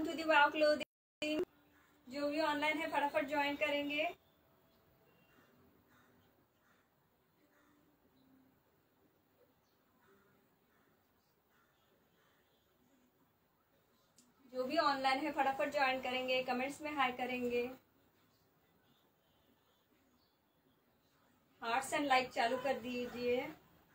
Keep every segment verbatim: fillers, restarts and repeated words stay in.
To the wow clothing. जो भी online है फटाफट ज्वाइन करेंगे। जो भी ऑनलाइन है फटाफट ज्वाइन करेंगे, कमेंट्स में हाई करेंगे, हार्ट्स एंड लाइक चालू कर दीजिए।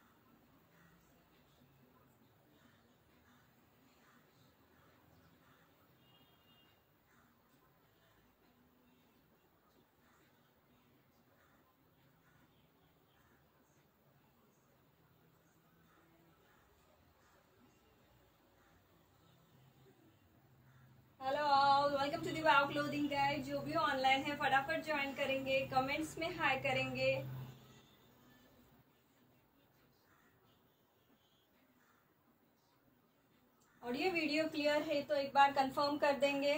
Hello all, welcome to the wow clothing guide. जो भी ऑनलाइन है फटाफट ज्वाइन करेंगे, कमेंट्स में हाई करेंगे। ऑडियो वीडियो क्लियर है तो एक बार कंफर्म कर देंगे।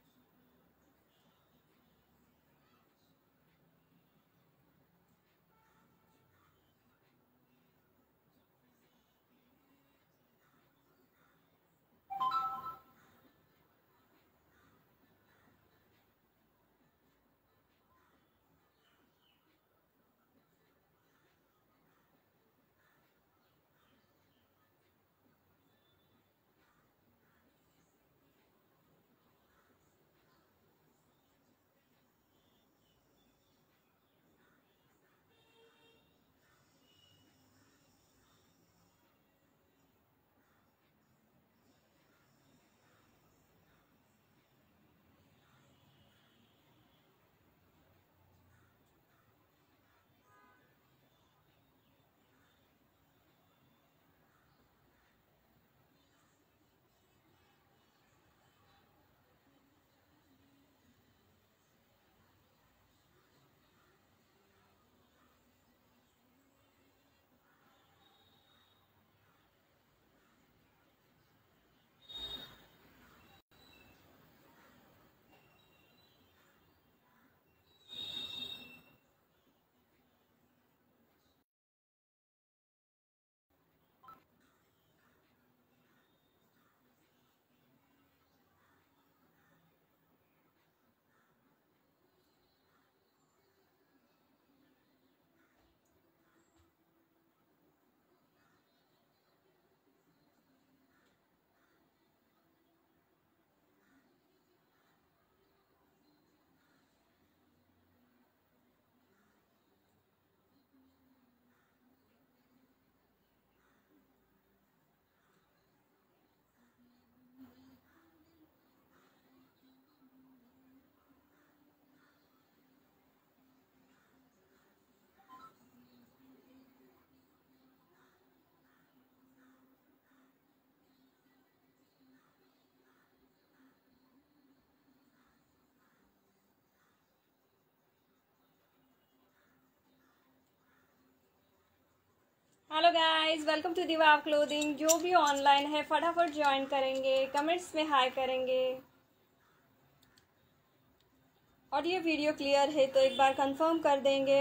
Hello guys, welcome to the wow clothing. जो भी ऑनलाइन है फटाफट ज्वाइन करेंगे, कमेंट्स में हाई करेंगे। ऑडियो वीडियो क्लियर है तो एक बार कंफर्म कर देंगे।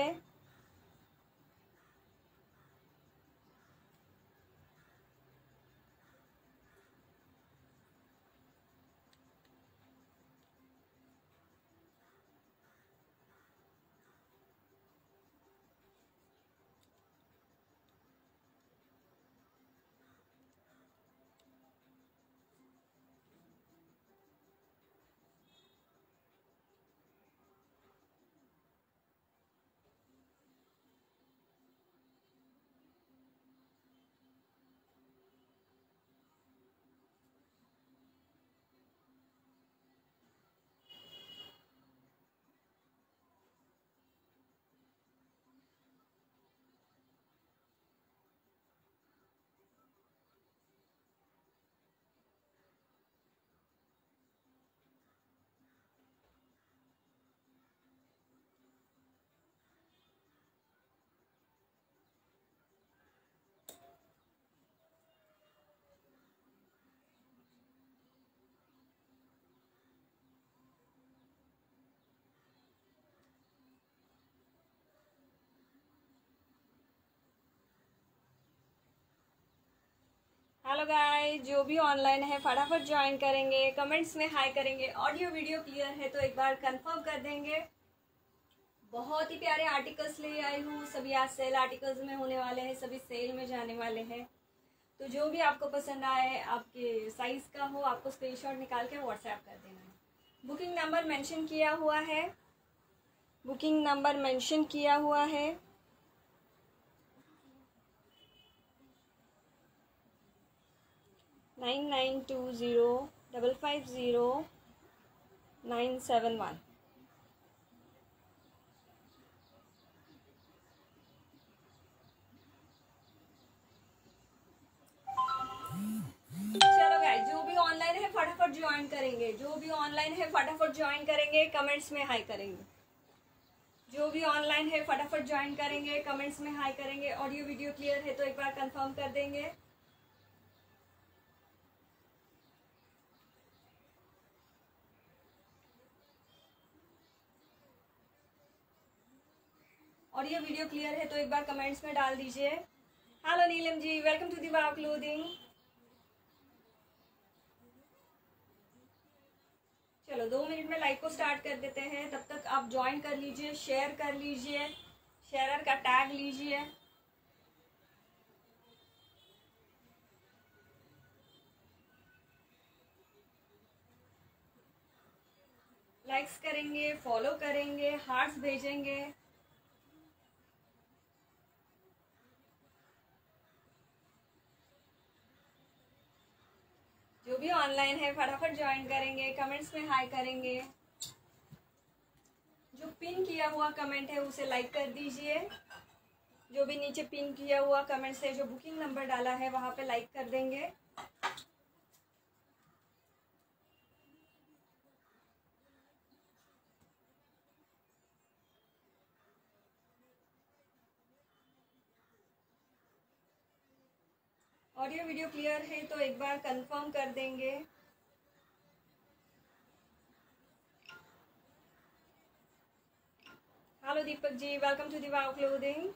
हेलो गाइस, जो भी ऑनलाइन है फटाफट ज्वाइन करेंगे, कमेंट्स में हाई करेंगे। ऑडियो वीडियो क्लियर है तो एक बार कंफर्म कर देंगे। बहुत ही प्यारे आर्टिकल्स ले आई हूँ, सभी आज सेल आर्टिकल्स में होने वाले हैं, सभी सेल में जाने वाले हैं। तो जो भी आपको पसंद आए, आपके साइज का हो, आपको स्क्रीनशॉट निकाल के व्हाट्सएप कर देना है। बुकिंग नंबर मेंशन किया हुआ है, बुकिंग नंबर मेंशन किया हुआ है। Nine nine two zero double five zero nine seven one. चलो गाइस, जो भी ऑनलाइन है फटाफट ज्वाइन करेंगे, जो भी ऑनलाइन है फटाफट ज्वाइन करेंगे, कमेंट्स में हाई करेंगे। जो भी ऑनलाइन है फटाफट ज्वाइन करेंगे, कमेंट्स में हाई करेंगे। ऑडियो वीडियो क्लियर है तो एक बार कंफर्म कर देंगे। ऑडियो वीडियो क्लियर है तो एक बार कमेंट्स में डाल दीजिए। Hello Neelam ji, welcome to the wow clothing. चलो दो मिनट में लाइव को स्टार्ट कर देते हैं, तब तक आप ज्वाइन कर लीजिए, शेयर कर लीजिए, शेयरर का टैग लीजिए। लाइक्स करेंगे, फॉलो करेंगे, हार्ट्स भेजेंगे। जो भी ऑनलाइन है फटाफट ज्वाइन करेंगे, कमेंट्स में हाई करेंगे। जो पिन किया हुआ कमेंट है उसे लाइक कर दीजिए। जो भी नीचे पिन किया हुआ कमेंट है, जो बुकिंग नंबर डाला है वहां पे लाइक कर देंगे। ऑडियो वीडियो क्लियर है तो एक बार कंफर्म कर देंगे। Hello Deepak ji, welcome to the wow clothing.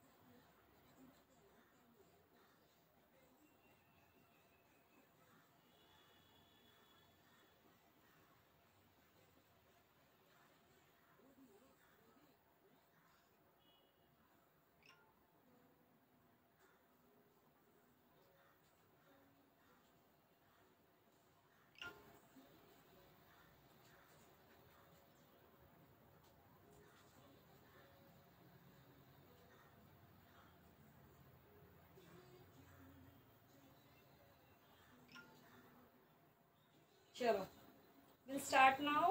चलो विल स्टार्ट नाउ।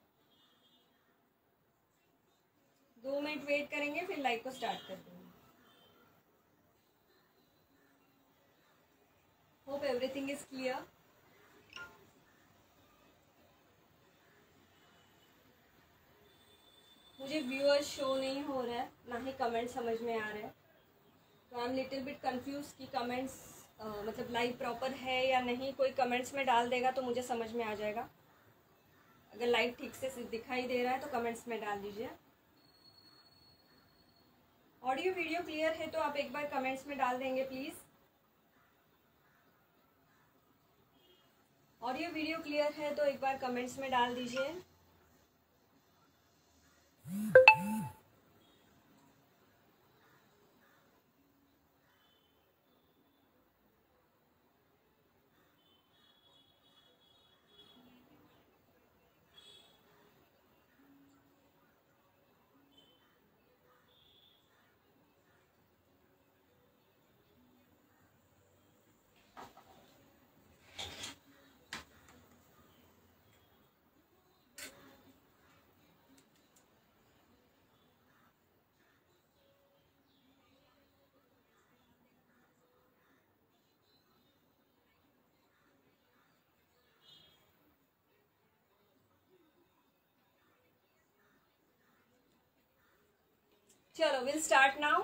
दो मिनट वेट करेंगे, फिर लाइव को स्टार्ट कर देंगे। Hope everything is clear. मुझे व्यूअर्स शो नहीं हो रहा है, ना ही कमेंट समझ में आ रहे हैं, तो I am little bit confuse कि कमेंट्स मतलब लाइव प्रॉपर है या नहीं। कोई कमेंट्स में डाल देगा तो मुझे समझ में आ जाएगा। अगर लाइव ठीक से दिखाई दे रहा है तो कमेंट्स में डाल दीजिए। ऑडियो वीडियो क्लियर है तो आप एक बार कमेंट्स में डाल देंगे प्लीज़। ऑडियो वीडियो क्लियर है तो एक बार कमेंट्स में डाल दीजिए। चलो विल स्टार्ट नाउ।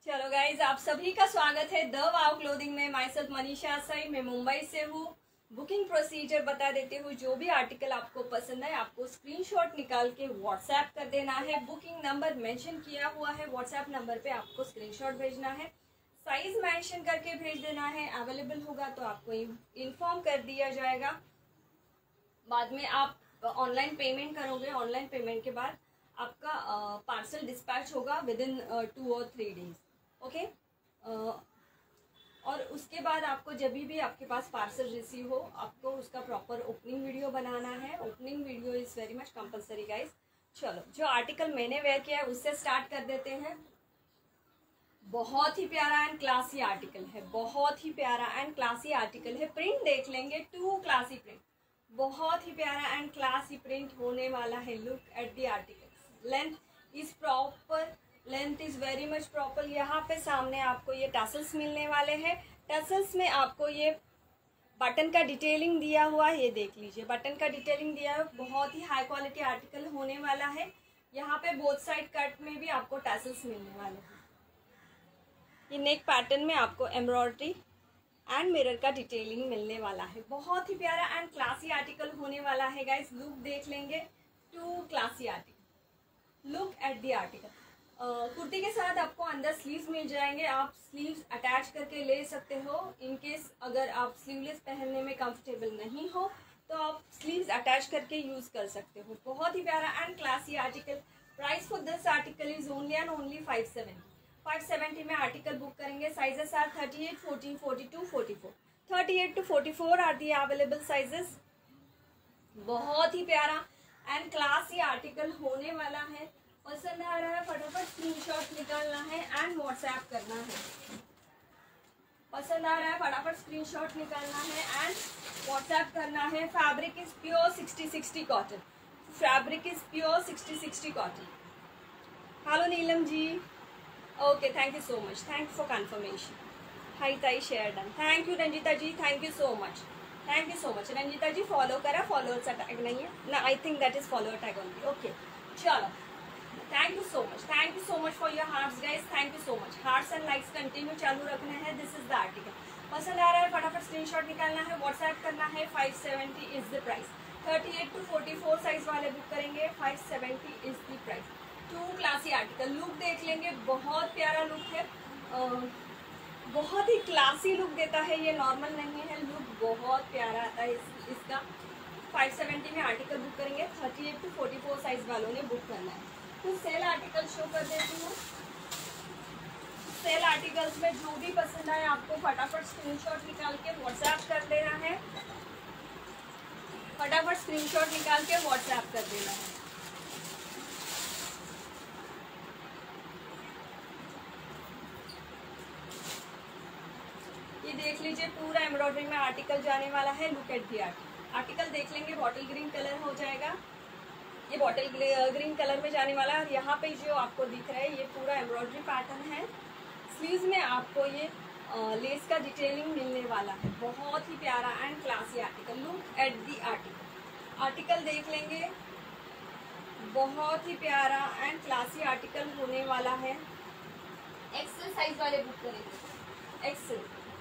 चलो गाइज, आप सभी का स्वागत है द वाव क्लोथिंग में। माई सेल्फ मनीषा सई, मैं मुंबई से हूँ। बुकिंग प्रोसीजर बता देती हूँ। जो भी आर्टिकल आपको पसंद है आपको स्क्रीनशॉट निकाल के व्हाट्सएप कर देना है। बुकिंग नंबर मेंशन किया हुआ है, व्हाट्सएप नंबर पे आपको स्क्रीनशॉट भेजना है। साइज मेंशन करके भेज देना है। अवेलेबल होगा तो आपको इन्फॉर्म कर दिया जाएगा। बाद में आप ऑनलाइन पेमेंट करोगे। ऑनलाइन पेमेंट के बाद आपका पार्सल डिस्पैच होगा विद इन टू और थ्री डेज। ओके, और उसके बाद आपको जब भी आपके पास पार्सल रिसीव हो आपको उसका प्रॉपर ओपनिंग वीडियो बनाना है। Opening video is very much compulsory guys. चलो, जो आर्टिकल मैंने वेयर किया है उससे स्टार्ट कर देते हैं। बहुत ही प्यारा एंड क्लासी आर्टिकल है, बहुत ही प्यारा एंड क्लासी आर्टिकल है। प्रिंट देख लेंगे, टू क्लासी प्रिंट, बहुत ही प्यारा एंड क्लासी प्रिंट होने वाला है। Look at the article, length is proper, length is very much proper. यहाँ पे सामने आपको ये टसल्स मिलने वाले हैं। टसल्स में आपको ये बटन का डिटेलिंग दिया हुआ है, ये देख लीजिए, बटन का डिटेलिंग दिया है। बहुत ही हाई क्वालिटी आर्टिकल होने वाला है। यहाँ पे बोथ साइड कट में भी आपको टसल्स मिलने वाले हैं। ये नेक पैटर्न में आपको एम्ब्रॉयडरी एंड मिरर का डिटेलिंग मिलने वाला है। बहुत ही प्यारा एंड क्लासी आर्टिकल होने वाला है गाइस। लुक देख लेंगे, too classy article. Look at the article. Kurti के साथ आपको अंदर स्लीव्स मिल जाएंगे। आप स्लीव्स अटैच करके ले सकते हो। इन केस अगर आप स्लीवलेस पहनने में कंफर्टेबल नहीं हो तो आप स्लीव्स अटैच करके यूज कर सकते हो। बहुत ही प्यारा and classy article. Price for this article is only and only five seventy. Five seventy में आर्टिकल बुक करेंगे। Sizes are thirty eight, forty, forty two, forty four. Thirty eight to forty four are the available sizes. बहुत ही प्यारा and classy article होने वाला है। पसंद आ रहा है फटाफट स्क्रीनशॉट निकालना है एंड व्हाट्सएप करना है। पसंद आ रहा है फटाफट स्क्रीनशॉट निकालना है एंड व्हाट्सएप करना है। Fabric is pure sixty sixty cotton. Fabric is pure sixty sixty cotton. Hello Neelam ji, okay, thank you so much, thank you for confirmation. Hi ताई share done, thank you Ranjita ji, thank you so much, thank you so much. Ranjita ji follow करा, followers tag नहीं है ना, I think that is follower tag only. Okay, चलो, thank you so much, thank you so much for your hearts guys, thank you so much. Hearts and likes continue चालू रखने हैं। This is the article. पसंद आ रहा है फटाफट screenshot निकालना है, व्हाट्सएप करना है। Five seventy is the price. Thirty eight to forty four size वाले बुक करेंगे। Five seventy is the price. Too classy article. Look देख लेंगे, बहुत प्यारा लुक है, बहुत ही क्लासी लुक देता है। ये नॉर्मल नहीं है, लुक बहुत प्यारा आता है इस, इसका। फाइव सेवेंटी में आर्टिकल बुक करेंगे। Thirty eight to forty four size वालों ने बुक करना है। कुछ सेल आर्टिकल शो कर देती हूँ। सेल आर्टिकल्स में जो भी पसंद आए आपको फटाफट स्क्रीनशॉट निकाल के व्हाट्सएप कर देना है। फटाफट स्क्रीनशॉट निकाल के व्हाट्सएप कर देना है। ये देख लीजिए, पूरा एम्ब्रॉयडरी में आर्टिकल जाने वाला है। Look at the article. Article देख लेंगे, बॉटल ग्रीन कलर हो जाएगा। ये बॉटल ग्रीन कलर में जाने वाला है। यहाँ पे जो आपको दिख रहा है ये पूरा एम्ब्रॉयडरी पैटर्न है। स्लीव्स में आपको ये आ, लेस का डिटेलिंग मिलने वाला है। बहुत ही प्यारा and classy article. Look at the article. Article देख लेंगे, बहुत ही प्यारा एंड क्लासी आर्टिकल होने वाला है। एक्सेल साइज वाले बुक करेंगे। XL,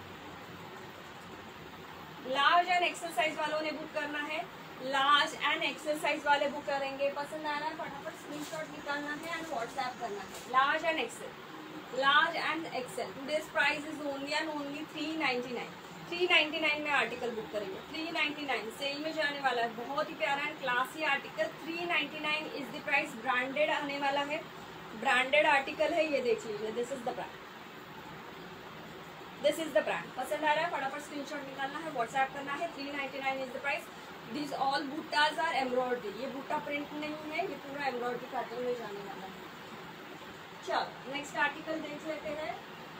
large and XL size वालों ने बुक करना है। लार्ज एंड एक्सेल साइज वाले बुक करेंगे। पसंद आ रहा है फटाफट स्क्रीनशॉट निकालना है एंड व्हाट्सएप करना है। Large and XL, large and XL. Today's price is only and only three ninety nine. Three ninety nine में आर्टिकल बुक करेंगे। थ्री नाइन्टी नाइन सेल में जाने वाला है। बहुत ही प्यारा and classy article. Three ninety nine is the price. Branded आने वाला है, ब्रांडेड आर्टिकल है। ये देख लीजिए, this is the brand, this is the brand. पसंद आ रहा है फटाफट स्क्रीनशॉट निकालना है, व्हाट्सएप करना है। Three ninety nine is the price. This all बूटाज आर एम्ब्रॉयडरी। ये बूटा प्रिंट नहीं है, ये पूरा एम्ब्रॉयडरी पैटर्न में जाने वाला है। चलो नेक्स्ट आर्टिकल देख लेते हैं।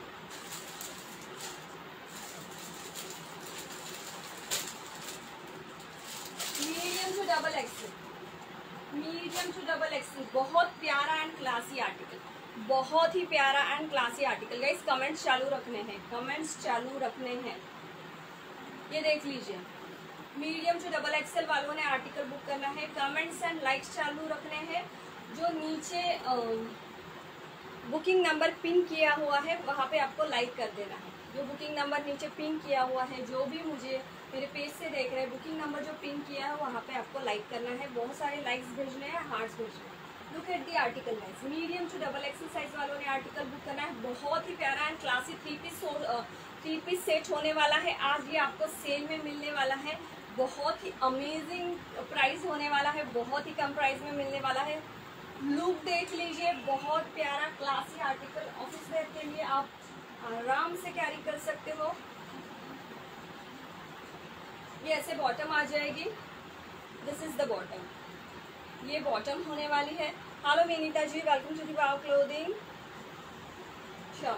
Medium to double XL, medium to double XL. बहुत प्यारा एंड क्लासी आर्टिकल, बहुत ही प्यारा and classy article. Guys comments चालू रखने हैं, कमेंट्स चालू रखने हैं। ये देख लीजिए, मीडियम टू डबल एक्सेल वालों ने आर्टिकल बुक करना है। कमेंट्स एंड लाइक्स चालू रखने हैं। जो नीचे बुकिंग नंबर पिन किया हुआ है वहाँ पे आपको लाइक कर देना है। जो बुकिंग नंबर नीचे पिन किया हुआ है, जो भी मुझे मेरे पेज से देख रहे हैं, बुकिंग नंबर जो पिन किया है वहाँ पे आपको लाइक करना है। बहुत सारे लाइक्स भेजने हैं, हार्ट्स भेजने हैं। Look at the article guys, medium to double XL size वालों ने आर्टिकल बुक करना है। बहुत ही प्यारा and classy three piece three piece set होने वाला है। आज ये आपको सेल में मिलने वाला है। बहुत ही अमेजिंग प्राइस होने वाला है, बहुत ही कम प्राइस में मिलने वाला है। लुक देख लीजिए, बहुत प्यारा क्लासी आर्टिकल। ऑफिस वेयर के लिए आप आराम से कैरी कर सकते हो। ये ऐसे बॉटम आ जाएगी, दिस इज द बॉटम, ये बॉटम होने वाली है। Hello Vineeta ji, welcome to the wow clothing. चलो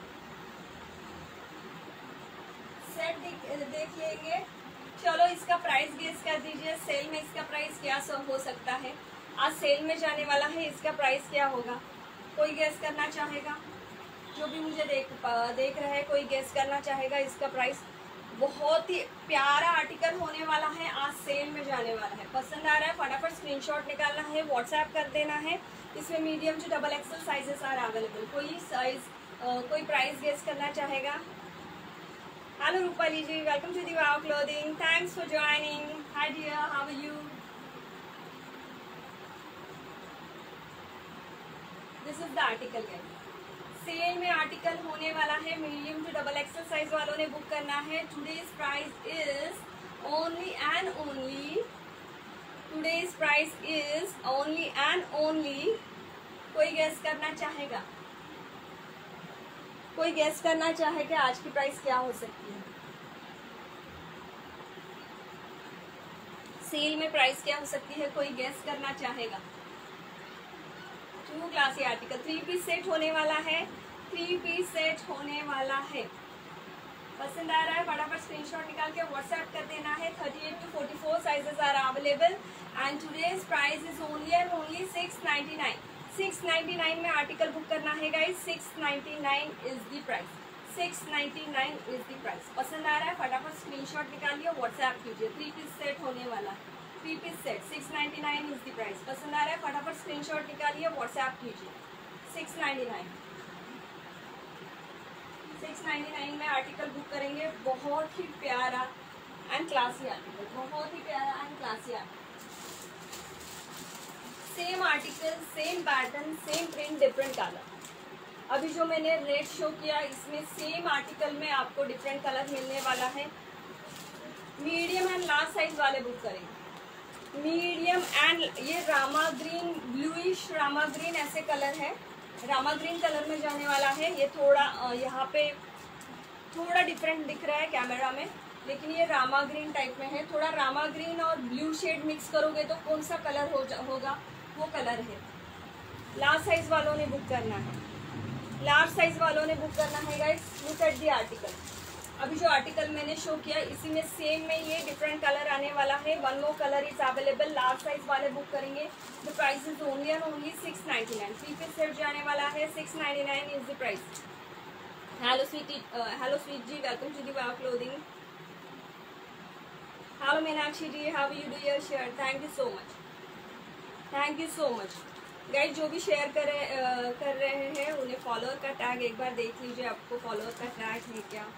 सेट देख देख लेंगे। चलो इसका प्राइस गेस कर दीजिए, सेल में इसका प्राइस क्या हो सकता है। आज सेल में जाने वाला है, इसका प्राइस क्या होगा? कोई गेस करना चाहेगा? जो भी मुझे देख देख रहा है, कोई गेस करना चाहेगा इसका प्राइस? बहुत ही प्यारा आर्टिकल होने वाला है, आज सेल में जाने वाला है। पसंद आ रहा है फटाफट स्क्रीनशॉट निकालना है, व्हाट्सएप कर देना है। इसमें medium to double XL sizes are available. कोई साइज कोई प्राइस गेस करना चाहेगा? Hello Rupali ji, welcome to the wow Clothing, thanks for joining. Hi dear, how are you? This is the article guys, sale में article होने वाला है। Medium to double XL size वालों ने बुक करना है। Today's price is only and only today's price is only and only कोई guess करना चाहेगा? कोई गेस करना चाहेगा आज की प्राइस क्या हो सकती है? सेल में प्राइस क्या हो सकती है? कोई गेस करना चाहेगा? Too classy article, three piece set होने वाला है। थ्री पीस सेट होने वाला है। पसंद आ रहा है फटाफट स्क्रीनशॉट निकाल के व्हाट्सएप कर देना है। Thirty eight to forty four sizes are available and today's price is only and only six ninety nine. Six ninety nine में आर्टिकल बुक करना है guys. Six ninety nine is the price. Six ninety nine is the price. पसंद आ रहा है फटाफट screenshot निकालिए, WhatsApp कीजिए। थ्री पीस सेट होने वाला है। Three piece set six ninety nine is the price. पसंद आ रहा है फटाफट स्क्रीनशॉट निकालिए, व्हाट्सएप कीजिए। Six ninety nine six ninety nine में आर्टिकल बुक करेंगे। बहुत ही प्यारा एंड क्लासी आर्टिकल, बहुत ही प्यारा and classy article. Same article, same pattern, same print, different colour. अभी जो मैंने रेड शो किया, इसमें सेम आर्टिकल में आपको डिफरेंट कलर मिलने वाला है। मीडियम एंड लार्ज साइज वाले बुक करेंगे। मीडियम एंड ये Rama green, bluish Rama green ऐसे कलर है। रामा ग्रीन कलर में जाने वाला है। ये थोड़ा यहाँ पे थोड़ा डिफरेंट दिख रहा है कैमरा में, लेकिन ये रामा ग्रीन टाइप में है। थोड़ा रामा ग्रीन और ब्लू शेड मिक्स करोगे तो कौन सा कलर हो होगा, वो कलर है। लार्ज साइज वालों ने बुक करना है। लार्ज साइज वालों ने बुक करना है guys. Look at the article. अभी जो आर्टिकल मैंने शो किया, इसी में सेम में ये डिफरेंट कलर आने वाला है। One more colour is available. Large size वाले बुक करेंगे। The price is only and only six ninety nine. Three piece set जाने वाला है। Six ninety nine is the price. Hello sweety, hello sweet ji, welcome to the wow Clothing. Hello Meenakshi ji, how you do your share? Thank you so much, thank you so much guys. जो भी share कर रहे कर रहे हैं उन्हें follower का tag एक बार देख लीजिए, आपको फॉलोअर का टैग है क्या।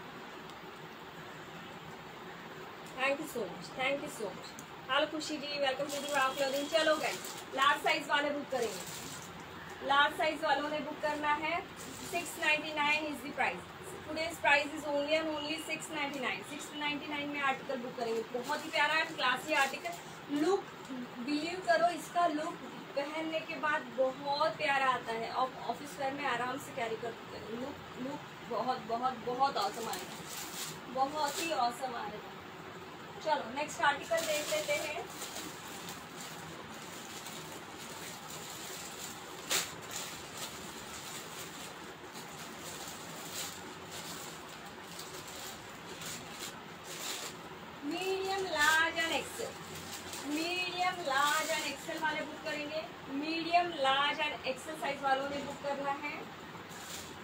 Thank you so much, thank you so much. Hello Khushi ji, welcome to the wow clothing. चलो गाइज, लार्ज साइज वाले बुक करेंगे। लार्ज साइज वालों ने बुक करना है। Six ninety nine is the price. Today's price is only and only six ninety nine. Six ninety nine में article book करेंगे। बहुत ही प्यारा and classy article. Look believe करो, इसका लुक पहनने के बाद बहुत प्यारा आता है। और ऑफिस वेयर में आराम से कैरी कर सकते हैं। लुक लुक बहुत बहुत बहुत औसम आएगा, बहुत ही औसम आएगा। चलो नेक्स्ट आर्टिकल देख लेते हैं। Medium, large and XL. Medium, large and XL वाले बुक करेंगे। Medium, large and XL size वालों ने बुक करना है।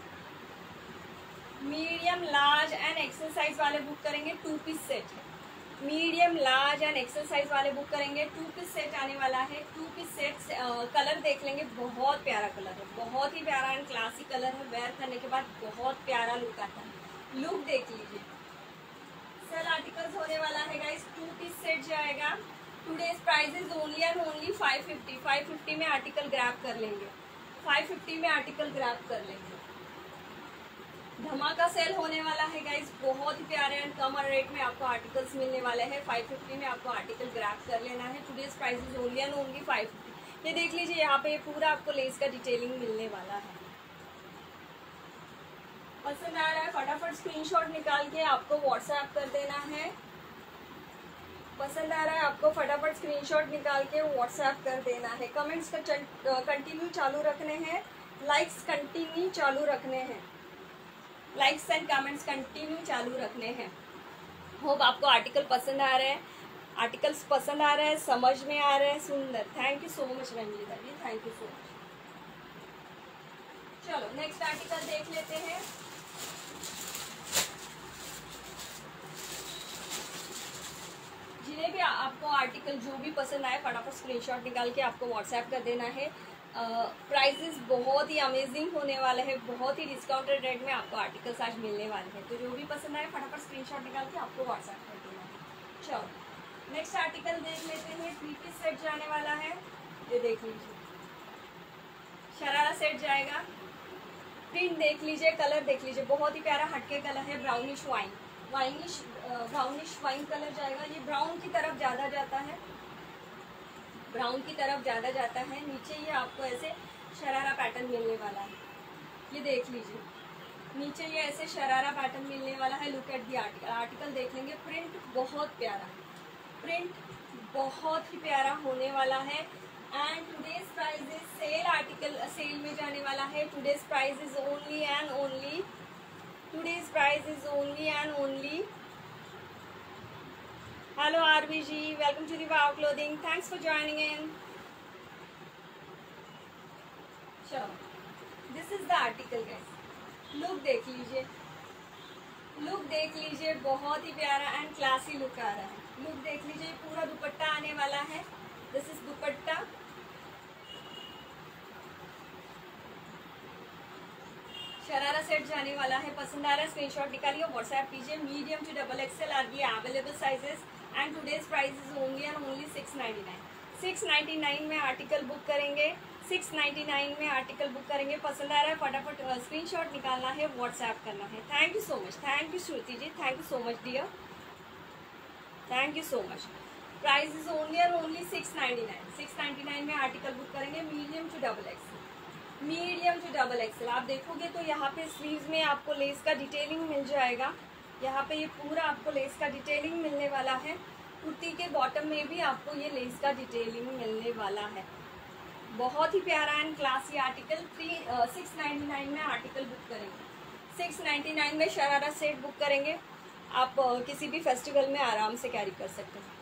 Medium, large and XL size वाले बुक करेंगे। टू पीस सेट है। Medium, large and XL size वाले बुक करेंगे। टू पीस सेट आने वाला है। टू पीस सेट कलर देख लेंगे, बहुत प्यारा कलर है, बहुत ही प्यारा एंड क्लासी कलर है। वेयर करने के बाद बहुत प्यारा लुक आता है। लुक देख लीजिए। सेल आर्टिकल्स होने वाला है गाइस। टू पीस सेट जाएगा। Today's price is only and only five fifty. Five fifty में आर्टिकल ग्रैब कर लेंगे। फाइव फिफ्टी में आर्टिकल ग्रैब कर लेंगे। धमाका सेल होने वाला है गाइस। बहुत ही प्यारे एंड कम रेट में आपको आर्टिकल्स मिलने वाले हैं। फाइव फिफ्टी में आपको आर्टिकल ग्रैब कर लेना है। Today's price is only and only five fifty. ये देख लीजिए, यहाँ पे पूरा आपको लेस का डिटेलिंग मिलने वाला है। पसंद आ रहा है फटाफट स्क्रीनशॉट निकाल के आपको व्हाट्सएप कर देना है। पसंद आ रहा है आपको फटाफट स्क्रीनशॉट निकाल के व्हाट्सएप कर देना है। कमेंट्स का कंटिन्यू चालू रखने हैं। लाइक्स कंटिन्यू चालू रखने हैं। लाइक्स एंड कमेंट्स कंटिन्यू चालू रखने हैं। होप आपको आर्टिकल पसंद आ रहे हैं। आर्टिकल्स पसंद आ रहे हैं, समझ में आ रहे हैं, सुंदर। Thank you so much Ranjeeta ji, thank you so much. चलो नेक्स्ट आर्टिकल देख लेते हैं। जिन्हें भी आपको आर्टिकल जो भी पसंद आए फटाफट स्क्रीनशॉट निकाल के आपको व्हाट्सएप कर देना है। प्राइसेस uh, बहुत ही अमेजिंग होने वाले हैं। बहुत ही डिस्काउंटेड रेट में आपको आर्टिकल्स आज मिलने वाले हैं। तो जो भी पसंद आए फटाफट स्क्रीनशॉट निकाल के आपको व्हाट्सएप कर देना है। चलो नेक्स्ट आर्टिकल देख लेते हैं। थ्री पीस सेट जाने वाला है। ये देख लीजिए, शरारा सेट जाएगा। प्रिंट देख लीजिए, कलर देख लीजिए, बहुत ही प्यारा हटके कलर है। Brownish wine winish brownish wine colour जाएगा। ये ब्राउन की तरफ ज़्यादा जाता है। ब्राउन की तरफ ज़्यादा जाता है। नीचे ये आपको ऐसे शरारा पैटर्न मिलने वाला है। ये देख लीजिए, नीचे ये ऐसे शरारा पैटर्न मिलने वाला है। Look at the article. Article देख लेंगे। प्रिंट बहुत प्यारा, प्रिंट बहुत ही प्यारा होने वाला है। And today's price is sale article sale में जाने वाला है। Today's price is only and only today's price is only and only hello Aarvi ji, welcome to the wow Clothing, thanks for joining in. चलो this is the article guys. Look देख लीजिए, look देख लीजिए, बहुत ही प्यारा एंड क्लासी लुक आ रहा है। लुक देख लीजिए, पूरा दुपट्टा आने वाला है। This is dupatta. Sharara set जाने वाला है। पसंद आ रहा है स्क्रीनशॉट निकालिए, व्हाट्सएप कीजिए। Medium to double XL are the available sizes and today's price is only and only six ninety nine. Six ninety nine में आर्टिकल बुक करेंगे। सिक्स नाइन्टी नाइन में आर्टिकल बुक करेंगे। पसंद आ रहा है फटाफट स्क्रीनशॉट निकालना है, व्हाट्सएप करना है। Thank you so much, thank you Shruti ji, thank you so much dear, thank you so much. Price is only and only six ninety nine. Six ninety nine में आर्टिकल बुक करेंगे। Medium to double XL, medium to double XL. आप देखोगे तो यहाँ पे sleeves में आपको less का डिटेलिंग मिल जाएगा। यहाँ पे ये पूरा आपको लेस का डिटेलिंग मिलने वाला है। कुर्ती के बॉटम में भी आपको ये लेस का डिटेलिंग मिलने वाला है। बहुत ही प्यारा and classy article. Three six ninety nine में आर्टिकल बुक करेंगे। सिक्स नाइन्टी नाइन में शरारा सेट बुक करेंगे। आप uh, किसी भी फेस्टिवल में आराम से कैरी कर सकते हैं।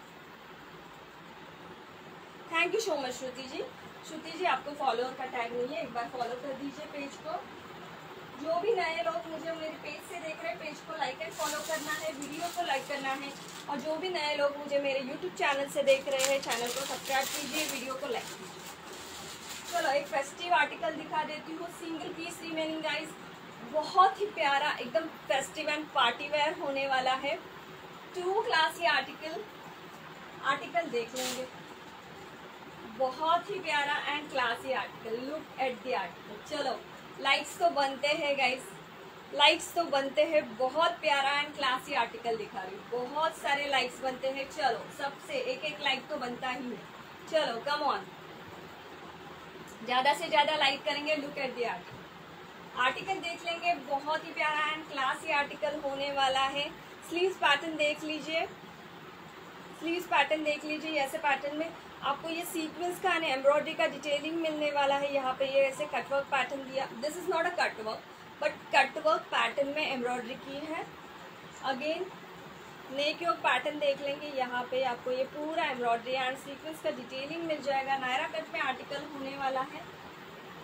Thank you so much Shruti ji. Shruti ji आपको फॉलोअर का टैग नहीं है, एक बार फॉलो कर दीजिए पेज को। जो भी नए लोग मुझे मेरे पेज से देख रहे हैं, पेज को लाइक एंड फॉलो करना है, वीडियो को लाइक करना है। और जो भी नए लोग मुझे मेरे यूट्यूब चैनल से देख रहे हैं, चैनल को सब्सक्राइब कीजिए, वीडियो को लाइक कीजिए। चलो एक फेस्टिव आर्टिकल दिखा देती हूँ। Single piece remaining guys. बहुत ही प्यारा एकदम फेस्टिव एंड पार्टी वेयर होने वाला है। To classy article. आर्टिकल देख लेंगे, बहुत ही प्यारा and classy article. Look at the article. चलो लाइक्स तो बनते हैं गाइस, लाइक्स तो बनते हैं। बहुत प्यारा एंड क्लासी आर्टिकल दिखा रही हूँ, बहुत सारे लाइक्स बनते हैं। चलो सबसे एक एक लाइक तो बनता ही है। चलो कम ऑन, ज्यादा से ज्यादा लाइक करेंगे। Look at the article. Article देख लेंगे, बहुत ही प्यारा एंड क्लासी आर्टिकल होने वाला है। स्लीव्स पैटर्न देख लीजिए, स्लीव्स पैटर्न देख लीजिए। ऐसे पैटर्न में आपको ये सीक्वेंस का एंड एम्ब्रॉयडरी का डिटेलिंग मिलने वाला है। यहाँ पे ये ऐसे कटवर्क पैटर्न दिया। This is not a cutwork but cutwork pattern में एम्ब्रॉयडरी की है। अगेन नेक योक पैटर्न देख लेंगे। यहाँ पे आपको ये पूरा एम्ब्रॉयडरी एंड सीक्वेंस का डिटेलिंग मिल जाएगा। नायरा कट में आर्टिकल होने वाला है।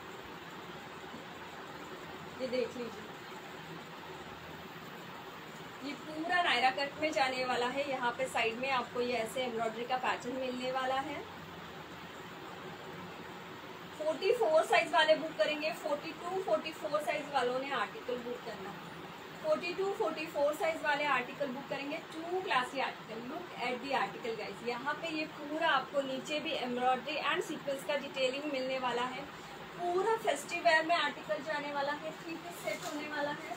ये देख लीजिए, ये पूरा नायरा कट में जाने वाला है। यहाँ पे साइड में आपको ये ऐसे एम्ब्रॉयडरी का पैटर्न मिलने वाला है। चौवालीस साइज वाले बुक करेंगे, बयालीस, चौवालीस साइज वालों ने आर्टिकल बुक करना है। बयालीस, चौवालीस साइज वाले आर्टिकल बुक करेंगे। Too classy article, look at the article guys. यहाँ पे ये पूरा आपको नीचे भी एम्ब्रॉयडरी एंड सीक्वेंस का डिटेलिंग मिलने वाला है। पूरा फेस्टिव वेयर में आर्टिकल जाने वाला है। थ्री पीस सेट होने वाला है।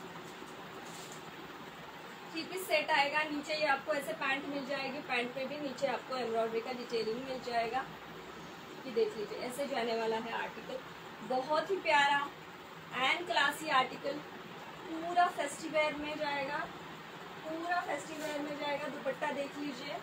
थ्री पीस सेट आएगा। नीचे ये आपको ऐसे पैंट मिल जाएगी, पैंट पे भी नीचे आपको एम्ब्रॉयडरी का डिटेलिंग मिल जाएगा। ये देख लीजिए, ऐसे जाने वाला है आर्टिकल। बहुत ही प्यारा एंड क्लासी आर्टिकल, पूरा फेस्टिव वेयर में जाएगा, पूरा फेस्टिव वेयर में जाएगा। दुपट्टा देख लीजिए,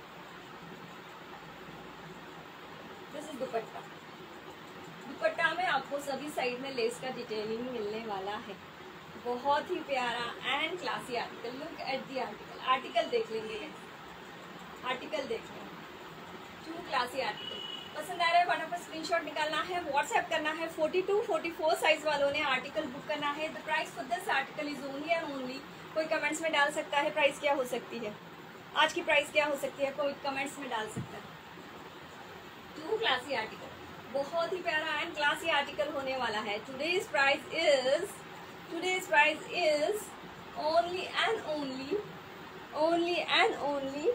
दिस इज दुपट्टा। दुपट्टा में आपको सभी साइड में लेस का डिटेलिंग मिलने वाला है। बहुत ही प्यारा and classy article. Look at the article. Article देख लेंगे, आर्टिकल देख लेंगे। टू क्लासी आर्टिकल पसंद आ रहा है, फटाफट स्क्रीनशॉट निकालना है, व्हाट्सएप करना है। बयालीस, चौवालीस साइज वालों ने आर्टिकल बुक करना है। The price for this article is only and only, कोई कमेंट्स में डाल सकता है प्राइस क्या हो सकती है, आज की प्राइस क्या हो सकती है, कोई कमेंट्स में डाल सकता है। टू क्लासी आर्टिकल, बहुत ही प्यारा एंड क्लासी आर्टिकल होने वाला है। Today's price is today's price is only and only only and only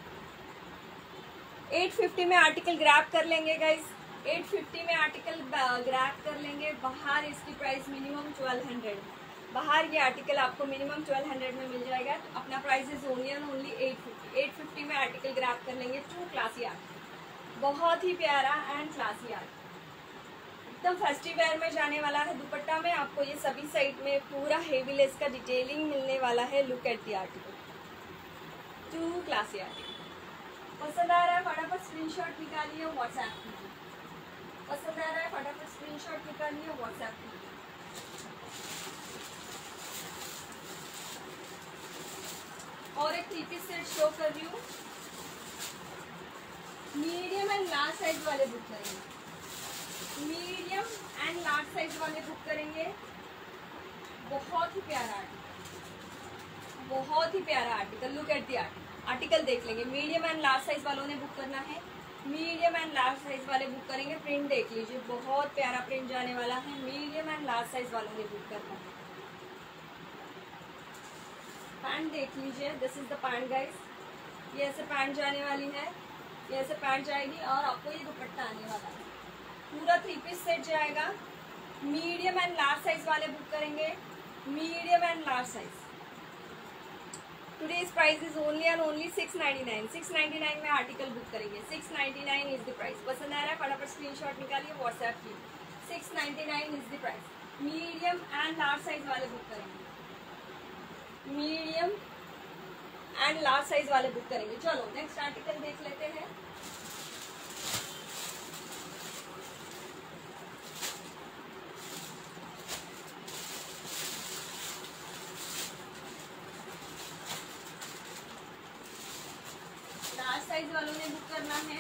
आठ सौ पचास में आर्टिकल ग्रैब कर लेंगे गाइस। आठ सौ पचास में आर्टिकल ग्रैब कर लेंगे। बाहर इसकी प्राइस मिनिमम बारह सौ है। बाहर ये आर्टिकल आपको मिनिमम बारह सौ में मिल जाएगा। तो अपना price is only and only आठ सौ पचास। आठ सौ पचास में आर्टिकल ग्रैब कर लेंगे। टू क्लासी आर्टिकल, बहुत ही प्यारा एंड क्लासी आर्टिकल, एकदम फेस्टिव वेयर में जाने वाला है। दुपट्टा में आपको ये सभी साइड में पूरा हेवी लेस का डिटेलिंग मिलने वाला है। Look at the article. To classy article पसंद आ रहा है, फटाफट स्क्रीनशॉट निकालिए, व्हाट्सएप कीजिए। पसंद आ रहा है, फटाफट स्क्रीनशॉट निकालिए, व्हाट्सएप कीजिए। और एक थ्री पीस सेट शो कर रही हूँ। मीडियम एंड लार्ज साइज वाले बुक करेंगे। मीडियम एंड लार्ज साइज वाले बुक करेंगे। बहुत ही प्यारा आर्टिकल, बहुत ही प्यारा article. Look at the article. Article देख लेंगे। मीडियम एंड लार्ज साइज वालों ने बुक करना है। मीडियम एंड लार्ज साइज वाले बुक करेंगे। प्रिंट देख लीजिए, बहुत प्यारा प्रिंट जाने वाला है। मीडियम एंड लार्ज साइज वालों ने बुक करना है। पैंट देख लीजिए, this is the pant guys. ये ऐसे पैंट जाने वाली है, ये ऐसे पैंट जाएगी और आपको ये दुपट्टा आने वाला है। पूरा थ्री पीस सेट जाएगा। मीडियम एंड लार्ज साइज वाले बुक करेंगे। Medium and large size. Today's price is only and only six ninety nine. Six ninety nine में आर्टिकल बुक करेंगे। Six ninety nine is the price. पसंद आ रहा है, फटाफट स्क्रीनशॉट निकालिए, व्हाट्सएप कीजिए। Six ninety nine is the price. Medium and large size वाले बुक करेंगे। मीडियम एंड लार्ज साइज वाले बुक करेंगे। चलो नेक्स्ट आर्टिकल देख लेते हैं। साइज वालों ने बुक करना है।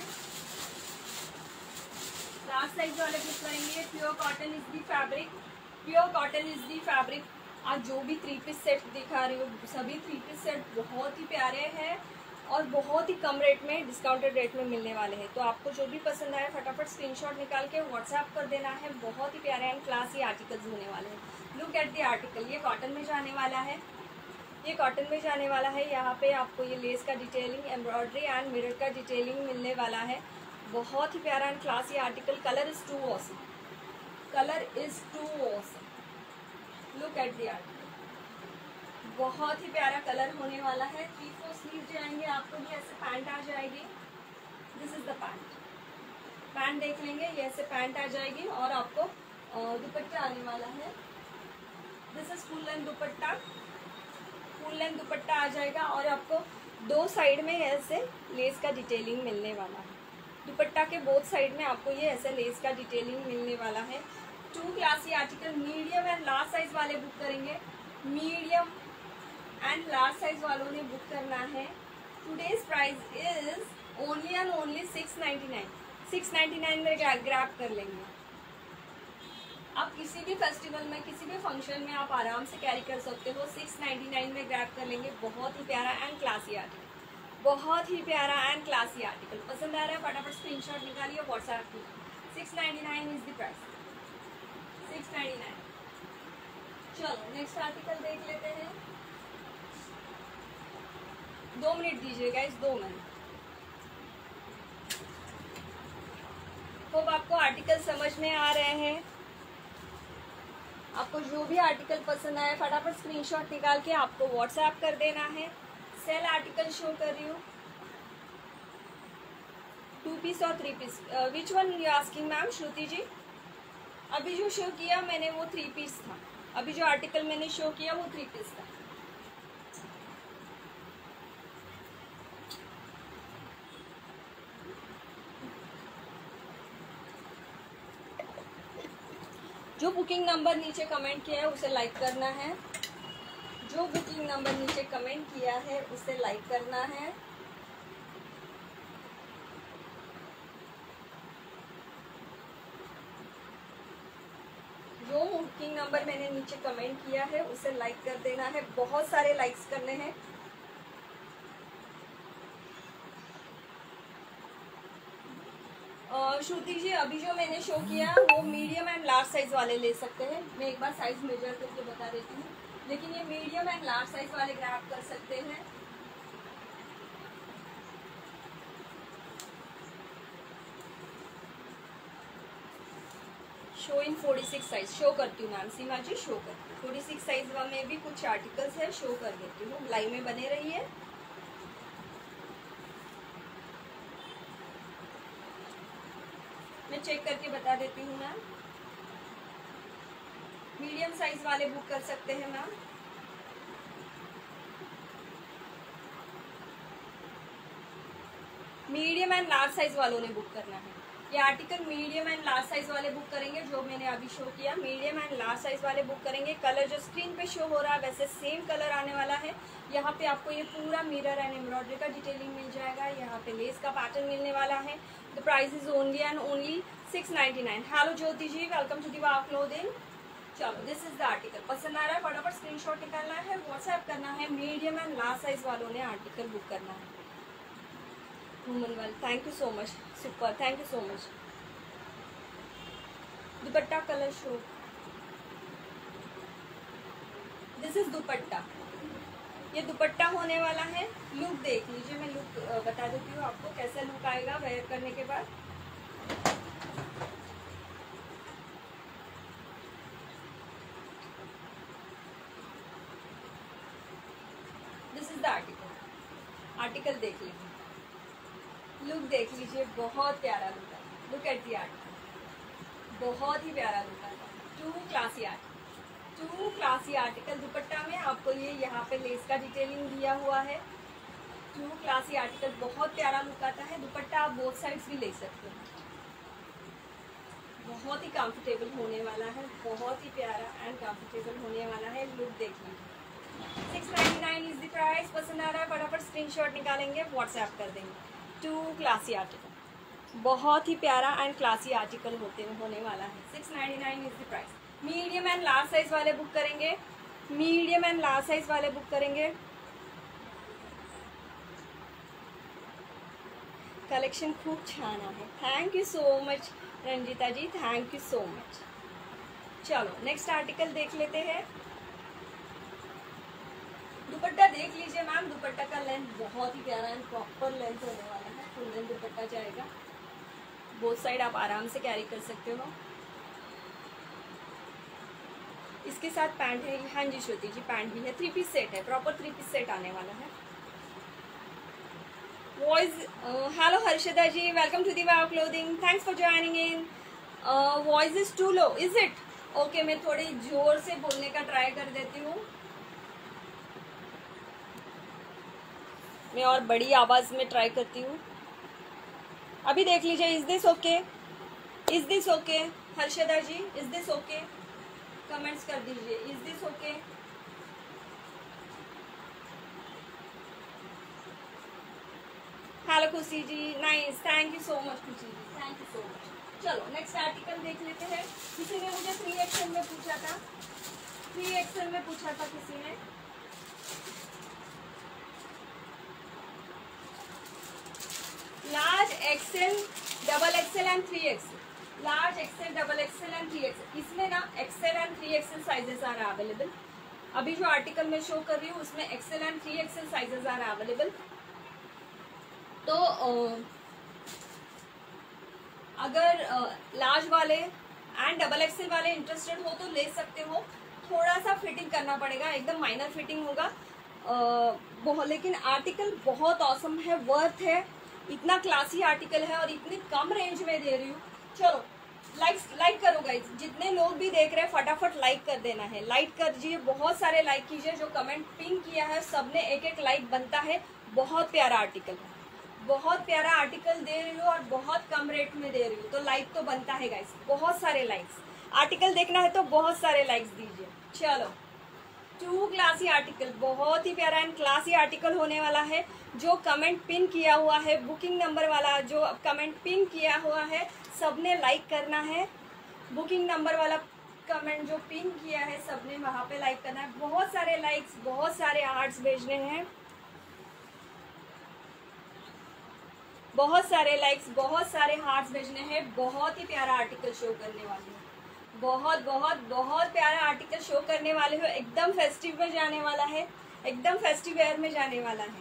लार्ज साइज वाले बुक करेंगे। Pure cotton is the fabric. Pure cotton is the fabric. आज जो भी थ्री पीस सेट दिखा रही हूँ, सभी थ्री पीस सेट बहुत ही प्यारे हैं और बहुत ही कम रेट में, डिस्काउंटेड रेट में मिलने वाले हैं। तो आपको जो भी पसंद आए, फटाफट स्क्रीनशॉट निकाल के व्हाट्सएप कर देना है। बहुत ही प्यारे एंड क्लासी आर्टिकल्स होने वाले हैं। Look at the article. ये कॉटन में जाने वाला है। ये कॉटन में जाने वाला है। यहाँ पे आपको ये लेस का डिटेलिंग, एम्ब्रॉयडरी एंड मिरर का डिटेलिंग मिलने वाला है। बहुत ही प्यारा and classy article. Colour is too awesome. Colour is too awesome. Look at the article. बहुत ही प्यारा कलर होने वाला है। थ्री फोर स्लीव जाएंगे आपको। ये ऐसे पैंट आ जाएगी। This is the pant. Pant देख लेंगे, ये ऐसे पैंट आ जाएगी और आपको दुपट्टा आने वाला है। This is full length dupatta. Full length dupatta आ जाएगा और आपको दो साइड में ऐसे लेस का डिटेलिंग मिलने वाला है। दुपट्टा के बोथ साइड में आपको ये ऐसे लेस का डिटेलिंग मिलने वाला है। To classy article. Medium and large size वाले बुक करेंगे। मीडियम एंड लार्ज साइज वालों ने बुक करना है। Today's price is only and only six ninety nine. Six ninety nine में ग्रैब कर लेंगे। अब किसी भी फेस्टिवल में, किसी भी फंक्शन में आप आराम से कैरी कर सकते हो। सिक्स नाइन्टी नाइन में ग्रैब कर लेंगे। बहुत ही प्यारा एंड क्लासी आर्टिकल, बहुत ही प्यारा एंड क्लासी आर्टिकल। पसंद आ रहा है फटाफट स्क्रीनशॉट निकालिए, व्हाट्सएप की। Six ninety nine is the price, six ninety nine. चलो नेक्स्ट आर्टिकल देख लेते हैं। दो मिनट दीजिएगा, इस दो मिनट। होप आपको आर्टिकल समझ में आ रहे हैं। आपको जो भी आर्टिकल पसंद आए फटाफट स्क्रीनशॉट निकाल के आपको व्हाट्सएप कर देना है। सेल आर्टिकल शो कर रही हूँ, टू पीस और three piece. Which one you asking ma'am? Shruti ji, अभी जो शो किया मैंने वो थ्री पीस था। अभी जो आर्टिकल मैंने शो किया वो थ्री पीस था। जो बुकिंग नंबर नीचे कमेंट किया है उसे लाइक करना है। जो बुकिंग नंबर नीचे कमेंट किया है उसे लाइक करना है। जो बुकिंग नंबर मैंने नीचे कमेंट किया है उसे लाइक कर देना है। बहुत सारे लाइक्स करने हैं। श्रुति जी, अभी जो मैंने शो किया वो मीडियम एंड लार्ज साइज वाले ले सकते हैं। मैं एक बार साइज मेजर करके बता देती हूँ, लेकिन ये मीडियम एंड लार्ज साइज वाले ग्रैब कर सकते हैं। Show in forty six size show करती हूँ मैम सीमा जी, शो करती हूँ। फोर्टी सिक्स साइज में भी कुछ आर्टिकल्स है, शो कर देती हूँ। लाइव में बने रहिए। मैं चेक करके बता देती हूँ मैम। मीडियम साइज वाले बुक कर सकते हैं ma'am. Medium and large size वालों ने बुक करना है। ये article medium and large size वाले बुक करेंगे। जो मैंने अभी शो किया मीडियम एंड लार्ज साइज वाले बुक करेंगे। कलर जो स्क्रीन पे शो हो रहा है वैसे सेम कलर आने वाला है। यहाँ पे आपको ये पूरा मिरर एंड एम्ब्रॉयडरी का डिटेलिंग मिल जाएगा। यहाँ पे लेस का पैटर्न मिलने वाला है। The price is only and only six ninety nine. Hello Jyoti ji, welcome to the wow clothing. चलो दिस इज द आर्टिकल। पसंद आ रहा है फटाफट स्क्रीनशॉट निकालना है, व्हाट्सएप करना है। मीडियम एंड लार्ज साइज वालों ने आर्टिकल बुक करना है। Thank you so much, super, thank you so much. Dupatta colour show, this is dupatta. ये दुपट्टा होने वाला है। लुक देख लीजिए, मैं लुक बता देती हूँ आपको कैसा लुक आएगा वेयर करने के बाद। This is the article. Article देख लीजिए, लुक देख लीजिए, बहुत प्यारा लुक है। लुक एट दी आर्टिकल, बहुत ही प्यारा लुक है। To classy article, to classy article. Dupatta में आपको ये यहाँ पे लेस का डिटेलिंग दिया हुआ है। टू क्लासी आर्टिकल, बहुत प्यारा लुक आता है। दुपट्टा आप बोथ साइड्स भी ले सकते हो। बहुत ही कंफर्टेबल होने वाला है, बहुत ही प्यारा एंड कंफर्टेबल होने वाला है। लुक देख लीजिए। Six ninety nine is the price. पसंद आ रहा है फटाफट स्क्रीनशॉट निकालेंगे, व्हाट्सएप कर देंगे। टू क्लासी आर्टिकल, बहुत ही प्यारा एंड क्लासी आर्टिकल होते होने वाला है। Six ninety nine is the price. Medium and large size वाले बुक करेंगे। मीडियम एंड लार्ज साइज वाले बुक करेंगे। कलेक्शन खूप छान आहे। Thank you so much Ranjita ji, thank you so much. चलो नेक्स्ट आर्टिकल देख लेते हैं। दुपट्टा देख लीजिए मैम। दुपट्टा का लेंथ बहुत ही प्यारा एंड प्रॉपर लेंथ होने वाला है। फुल लेंथ दुपट्टा जाएगा। बोथ साइड आप आराम से कैरी कर सकते हो। इसके साथ पैंट है। हाँ जी श्रुति जी, पैंट भी है। थ्री पीस सेट है, प्रॉपर थ्री पीस सेट आने वाला है। Voice, hello Harshada ji, welcome to the wow Clothing, thanks for joining in. Voice is too low, is it? Okay, मैं थोड़ी जोर से बोलने का ट्राई कर देती हूँ। मैं और बड़ी आवाज में ट्राई करती हूँ। अभी देख लीजिए। Is this okay? Is this okay Harshada ji? Is this okay? Comments कर दीजिए, is this okay? Hello Khushi ji, nice, thank you so much Khushi ji, thank you so much. चलो नेक्स्ट आर्टिकल देख लेते हैं। किसी ने मुझे थ्री एक्शन था, थ्री एक्सएल में पूछा था किसी ने। Large XL, double XL and three XL. Large XL, double XL and three XL. इसमें ना XL and three XL sizes are available. अभी जो आर्टिकल में शो कर रही हूँ उसमें XL and three XL sizes are available. तो अगर लार्ज वाले एंड डबल एक्सएल वाले इंटरेस्टेड हो तो ले सकते हो। थोड़ा सा फिटिंग करना पड़ेगा, एकदम माइनर फिटिंग होगा बहुत, लेकिन आर्टिकल बहुत ऑसम है, वर्थ है। इतना क्लासी आर्टिकल है और इतनी कम रेंज में दे रही हूँ। चलो लाइक लाइक करो गाइस, जितने लोग भी देख रहे हैं फटाफट लाइक कर देना है। लाइक कर दीजिए, बहुत सारे लाइक कीजिए। जो कमेंट पिन किया है सबने एक एक लाइक बनता है। बहुत प्यारा आर्टिकल है, बहुत प्यारा आर्टिकल दे रही हूँ और बहुत कम रेट में दे रही हूँ, तो लाइक तो बनता है गाइस। बहुत सारे लाइक्स, आर्टिकल देखना है तो बहुत सारे लाइक्स दीजिए। चलो, टू क्लासी आर्टिकल, बहुत ही प्यारा एंड क्लासी आर्टिकल होने वाला है। जो कमेंट पिन किया हुआ है, बुकिंग नंबर वाला जो कमेंट पिन किया हुआ है सबने लाइक करना है। बुकिंग नंबर वाला कमेंट जो पिन किया है सबने वहां पे लाइक करना है। बहुत सारे लाइक्स, बहुत सारे हार्ट्स भेजने हैं, बहुत सारे लाइक्स, बहुत सारे हार्ट्स भेजने हैं। बहुत ही प्यारा आर्टिकल शो करने वाली है, बहुत बहुत बहुत प्यारा आर्टिकल शो करने वाले हो। एकदम फेस्टिव में जाने वाला है, एकदम फेस्टिव वेयर में जाने वाला है।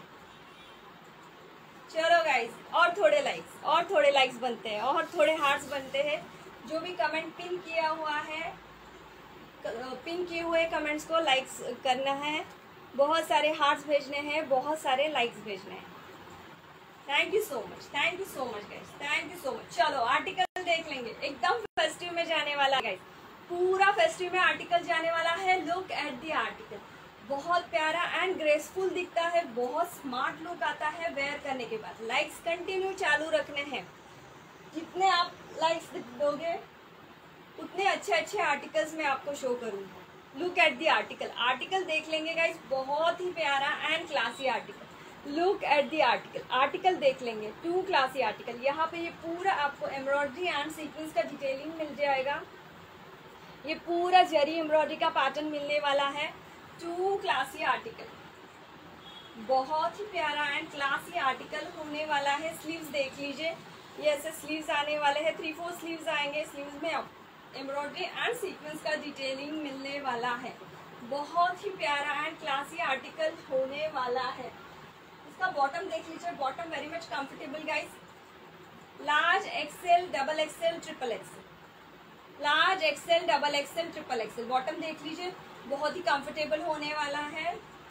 चलो गाइस, और थोड़े लाइक्स, और थोड़े लाइक्स बनते हैं, और थोड़े हार्ट्स बनते हैं। जो भी कमेंट पिन किया हुआ है, पिन किए हुए कमेंट्स को लाइक्स करना है। बहुत सारे हार्ट्स भेजने हैं, बहुत सारे लाइक्स भेजने हैं। Thank you so much, thank you so much guys, thank you so much. चलो आर्टिकल देख लेंगे, एकदम फेस्टिव में जाने वाला गाइस, पूरा फेस्टिव में आर्टिकल जाने वाला है। लुक एट दी आर्टिकल, बहुत प्यारा एंड ग्रेसफुल दिखता है, बहुत स्मार्ट लुक आता है वेयर करने के बाद। लाइक्स कंटिन्यू चालू रखने हैं, जितने आप लाइक्स दोगे उतने अच्छे अच्छे आर्टिकल्स मैं आपको शो करूंगी। Look at the article, article देख लेंगे गाइस, बहुत ही प्यारा and classy article. Look at the article, article देख लेंगे, टू क्लासी आर्टिकल। यहाँ पे ये पूरा आपको एम्ब्रॉयडरी एंड सीक्वेंस का डिटेलिंग मिल जाएगा। ये पूरा जरी एम्ब्रॉयडरी का पैटर्न मिलने वाला है। टू क्लासी आर्टिकल, बहुत ही प्यारा एंड क्लासी आर्टिकल होने वाला है। स्लीव्स देख लीजिए, ये ऐसे स्लीव्स आने वाले हैं, थ्री फोर स्लीव्स आएंगे। स्लीव्स में एम्ब्रॉयडरी एंड सीक्वेंस का डिटेलिंग मिलने वाला है। बहुत ही प्यारा एंड क्लासी आर्टिकल होने वाला है। इसका बॉटम देख लीजिए, bottom very much comfortable guys. Large XL, double XL, triple XL, large XL, double XL, triple XL. Bottom देख लीजिए, बहुत ही कंफर्टेबल होने वाला है।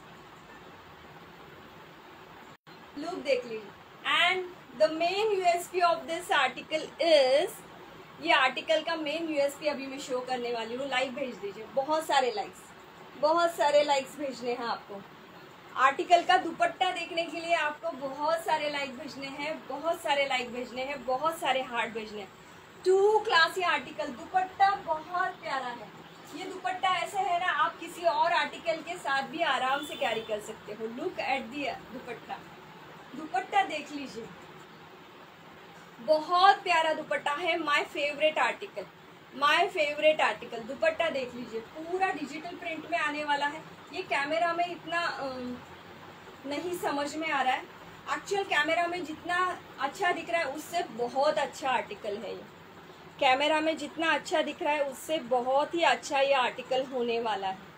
लुक देख लीजिए। And the main USP of this article is, ये आर्टिकल का मेन यूएसपी अभी मैं शो करने वाली हूँ। लाइक भेज दीजिए, बहुत सारे लाइक्स, बहुत सारे लाइक्स भेजने हैं आपको। आर्टिकल का दुपट्टा देखने के लिए आपको बहुत सारे लाइक भेजने हैं, बहुत सारे लाइक भेजने हैं, बहुत सारे हार्ट भेजने हैं। टू क्लासी आर्टिकल, दुपट्टा बहुत प्यारा है। ये दुपट्टा ऐसे है ना, आप किसी और आर्टिकल के साथ भी आराम से कैरी कर सकते हो। लुक एट दी दुपट्टा, दुपट्टा देख लीजिए, बहुत प्यारा दुपट्टा है। My favourite article, my favourite article. Dupatta देख लीजिए, पूरा डिजिटल प्रिंट में आने वाला है। ये कैमरा में इतना नहीं समझ में आ रहा है, एक्चुअल कैमरा में जितना अच्छा दिख रहा है उससे बहुत अच्छा आर्टिकल है ये। कैमरा में जितना अच्छा दिख रहा है उससे बहुत ही अच्छा ये आर्टिकल होने वाला है।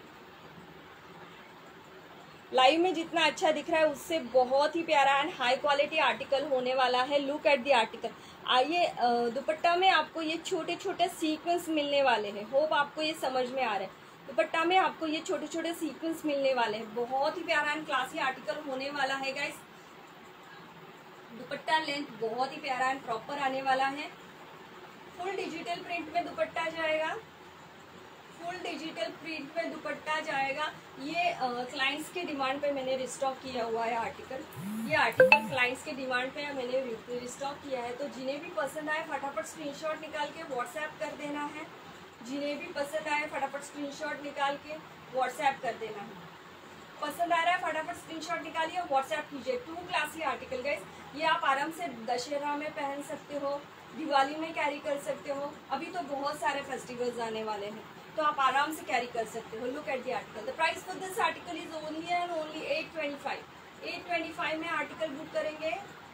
लाइव में जितना अच्छा दिख रहा है उससे बहुत ही प्यारा एंड हाई क्वालिटी आर्टिकल होने वाला है। Look at the article. आइए, दुपट्टा में आपको ये छोटे छोटे सीक्वेंस मिलने वाले हैं। होप आपको ये समझ में आ रहा है। दुपट्टा में आपको ये छोटे छोटे सीक्वेंस मिलने वाले हैं। बहुत ही प्यारा एंड क्लासी आर्टिकल होने वाला है गाइस। दुपट्टा लेंथ बहुत ही प्यारा एंड प्रॉपर आने वाला है। फुल डिजिटल प्रिंट में दुपट्टा जाएगा, फुल डिजिटल प्रिंट में दुपट्टा जाएगा। ये क्लाइंट्स के डिमांड पे मैंने रिस्टॉक किया हुआ है आर्टिकल। ये आर्टिकल क्लाइंट्स के डिमांड पे मैंने रिस्टॉक किया है, तो जिन्हें भी पसंद आए फटाफट स्क्रीनशॉट निकाल के व्हाट्सएप कर देना है। जिन्हें भी पसंद आए फटाफट स्क्रीनशॉट निकाल के व्हाट्सएप कर देना है। पसंद आ रहा है फटाफट स्क्रीनशॉट निकालिए और व्हाट्सएप कीजिए। टू क्लासी आर्टिकल गाइस, ये आप आराम से दशहरा में पहन सकते हो, दिवाली में कैरी कर सकते हो। अभी तो बहुत सारे फेस्टिवल्स आने वाले हैं, तो आप आराम से कैरी कर सकते हो। Look at the article. The price for this article is only and only eight twenty five. Eight twenty five में आर्टिकल बुक करेंगे,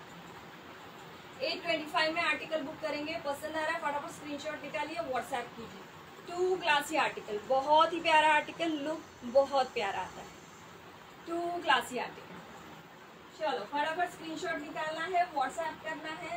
एट ट्वेंटी फाइव में आर्टिकल बुक करेंगे। पसंद आ रहा है फटाफट स्क्रीनशॉट निकालिए, व्हाट्सएप कीजिए। टू क्लासी आर्टिकल, बहुत ही प्यारा आर्टिकल, लुक बहुत प्यारा आता है। To classy article. चलो फटाफट स्क्रीनशॉट निकालना है, व्हाट्सएप करना है।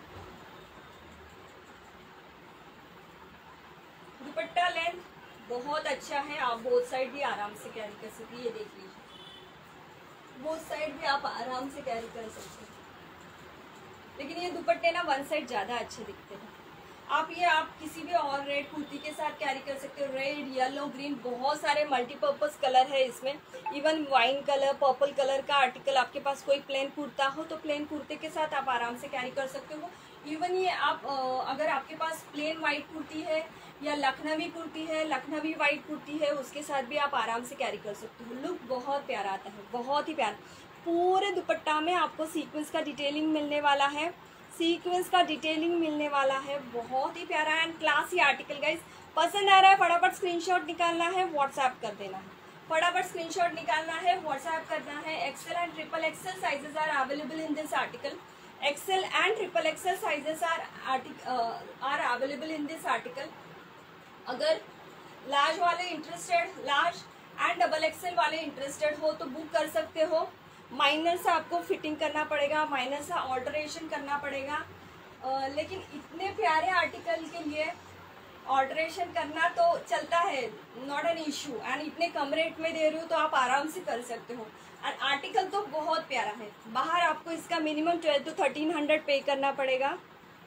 दुपट्टा लेंथ बहुत अच्छा है, आप बोथ साइड भी आराम से कैरी कर सकते हैं। ये देख लीजिए, बोथ साइड भी आप आराम से कैरी कर सकते हैं। लेकिन ये दुपट्टे ना वन साइड ज्यादा अच्छे दिखते हैं। आप ये आप किसी भी और रेड कुर्ती के साथ कैरी कर सकते हो। रेड, येलो, ग्रीन, बहुत सारे मल्टीपर्पज कलर है इसमें। Even wine colour, purple colour का आर्टिकल आपके पास कोई प्लेन कुर्ता हो तो प्लेन कुर्ते के साथ आप आराम से कैरी कर सकते हो। इवन ये आप अगर आपके पास प्लेन वाइट कुर्ती है या लखनवी कुर्ती है, लखनवी वाइट कुर्ती है, उसके साथ भी आप आराम से कैरी कर सकते हो। लुक बहुत प्यारा आता है, बहुत ही प्यारा। पूरे दुपट्टा में आपको सीक्वेंस का डिटेलिंग मिलने वाला है, सीक्वेंस का डिटेलिंग मिलने वाला है। बहुत ही प्यारा एंड क्लासी आर्टिकल गाइस। पसंद आ रहा है फटाफट स्क्रीनशॉट निकालना है, व्हाट्सएप कर देना है। फटाफट स्क्रीनशॉट निकालना है, व्हाट्सएप करना है। XL and triple XL sizes are available in this article. XL and triple XL sizes are are available in this article. अगर लार्ज वाले interested, large and double XL वाले इंटरेस्टेड हो तो बुक कर सकते हो। माइनर सा आपको फिटिंग करना पड़ेगा, माइनर सा ऑल्टरेशन करना पड़ेगा। आ, लेकिन इतने प्यारे आर्टिकल के लिए ऑल्टरेशन करना तो चलता है, नॉट एन इशू। एंड इतने कम रेट में दे रही हूँ तो आप आराम से कर सकते हो। एंड आर्टिकल तो बहुत प्यारा है। बाहर आपको इसका minimum twelve to thirteen hundred पे करना पड़ेगा।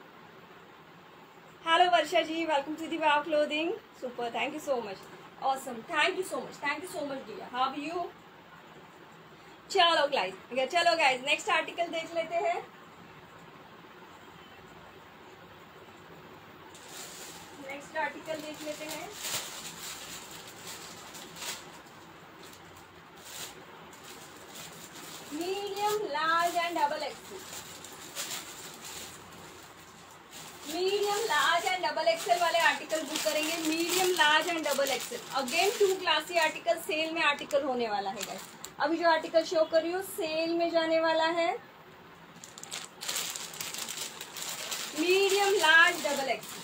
Hello Varsha ji, welcome to the wow Clothing. Super, thank you so much, awesome, thank you so much, thank you so much dear, how are you. चलो गाइस, चलो गाइस नेक्स्ट आर्टिकल देख लेते हैं। Next article देख लेते हैं। Medium, large and double XL. Medium, large and double XL वाले article book करेंगे। Medium, large and double Excel. Again too classy article, sale में आर्टिकल होने वाला है गाइस। अभी जो आर्टिकल शो कर रही हूँ सेल में जाने वाला है। Medium, large, double XL.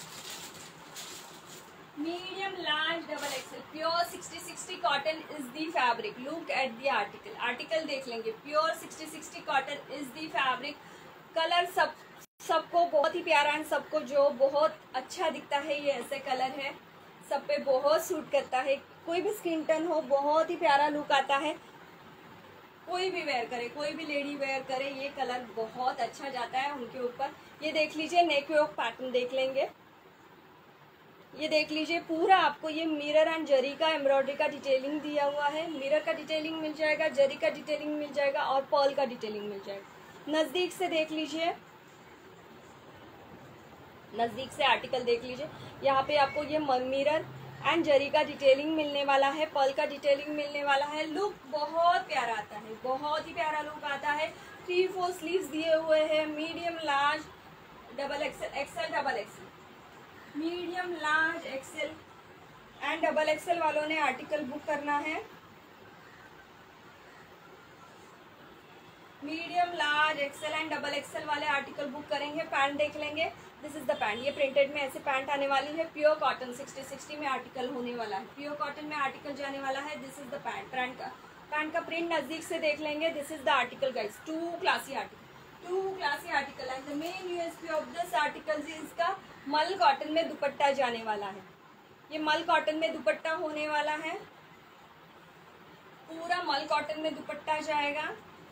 Medium, large, double XL. Pure sixty sixty cotton is the fabric. Look at the article. Article देख लेंगे। Pure sixty sixty cotton is the fabric. Colour सब सबको बहुत ही प्यारा है, सबको जो बहुत अच्छा दिखता है ये ऐसे कलर है, सब पे बहुत सूट करता है। कोई भी स्किन टोन हो बहुत ही प्यारा लुक आता है। कोई भी वेयर करे, कोई भी लेडी वेयर करे, ये कलर बहुत अच्छा जाता है उनके ऊपर। ये देख लीजिए, नेक योक पैटर्न देख लेंगे। ये देख लीजिए, पूरा आपको ये मिरर एंड जरी का एम्ब्रॉयडरी का डिटेलिंग दिया हुआ है। मिरर का डिटेलिंग मिल जाएगा, जरी का डिटेलिंग मिल जाएगा और पर्ल का डिटेलिंग मिल जाएगा। नजदीक से देख लीजिए, नजदीक से आर्टिकल देख लीजिए। यहाँ पे आपको ये मिरर एंड जरी का डिटेलिंग मिलने वाला है, पर्ल का डिटेलिंग मिलने वाला है। लुक बहुत प्यारा आता है, बहुत ही प्यारा लुक आता है। थ्री फोर स्लीव्स दिए हुए हैं। Medium, large, double XL, XL, double XL. Medium, large, XL and double XL वालों ने आर्टिकल बुक करना है। Medium, large, XL and double XL वाले आर्टिकल बुक करेंगे। पैंट देख लेंगे। This is the pant. ये प्रिंटेड में ऐसे पैंट आने वाली है। प्योर कॉटन सिक्सटी सिक्सटी में आर्टिकल होने वाला है। प्योर कॉटन में आर्टिकल जाने वाला है। This is the pant. Pant का पैंट का प्रिंट नजदीक से देख लेंगे। This is the article guys. Too classy article, to classy article and the main USP of this article is इसका मल कॉटन में दुपट्टा जाने वाला है। ये मल कॉटन में दुपट्टा होने वाला है। पूरा मल कॉटन में दुपट्टा जाएगा।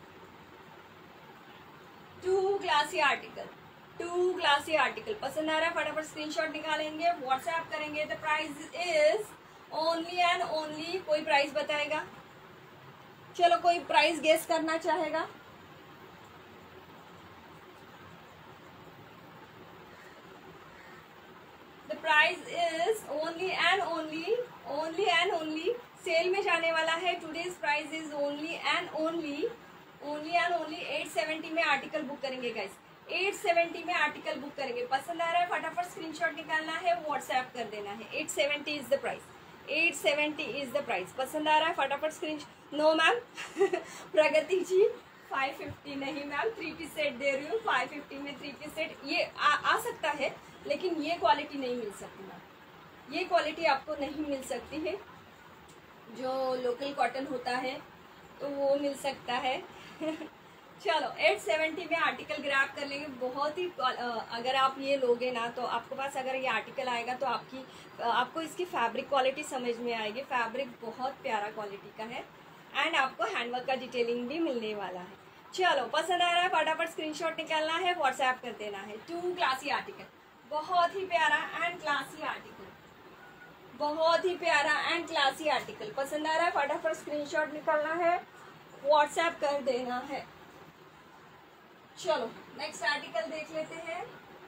Too classy article, to classy article. पसंद आ रहा है फटाफट स्क्रीनशॉट निकालेंगे, व्हाट्सएप करेंगे। The price is only and only, कोई प्राइस बताएगा? चलो कोई प्राइस गेस करना चाहेगा? The price is only and only, only and only, sale में जाने वाला है। Today's price is only and only, only and only eight seventy में आर्टिकल बुक करेंगे गाइस। एट सेवेंटी में आर्टिकल बुक करेंगे। पसंद आ रहा है फटाफट स्क्रीनशॉट निकालना है, व्हाट्सएप कर देना है। Eight seventy is the price, eight seventy is the price. पसंद आ रहा है फटाफट screen. No ma'am Pragati ji five fifty नहीं मैम, थ्री पीस सेट दे रही हूँ फाइव फिफ्टी में। थ्री पीस सेट ये आ, आ सकता है, लेकिन ये क्वालिटी नहीं मिल सकती मैम, ये क्वालिटी आपको नहीं मिल सकती है। जो लोकल कॉटन होता है तो वो मिल सकता है चलो एट सेवेंटी में आर्टिकल ग्रैब कर लेंगे। बहुत ही अगर आप ये लोगे ना तो आपके पास अगर ये आर्टिकल आएगा तो आपकी आपको इसकी फैब्रिक क्वालिटी समझ में आएगी। फैब्रिक बहुत प्यारा क्वालिटी का है एंड आपको हैंडवर्क का डिटेलिंग भी मिलने वाला है। चलो पसंद आ रहा है फटाफट स्क्रीनशॉट निकालना है, व्हाट्सएप कर देना है। टू क्लासी आर्टिकल, बहुत ही प्यारा एंड क्लासी आर्टिकल, बहुत ही प्यारा एंड क्लासी आर्टिकल। पसंद आ रहा है फटाफट स्क्रीनशॉट निकालना है, व्हाट्सएप कर देना है। चलो नेक्स्ट आर्टिकल देख लेते हैं।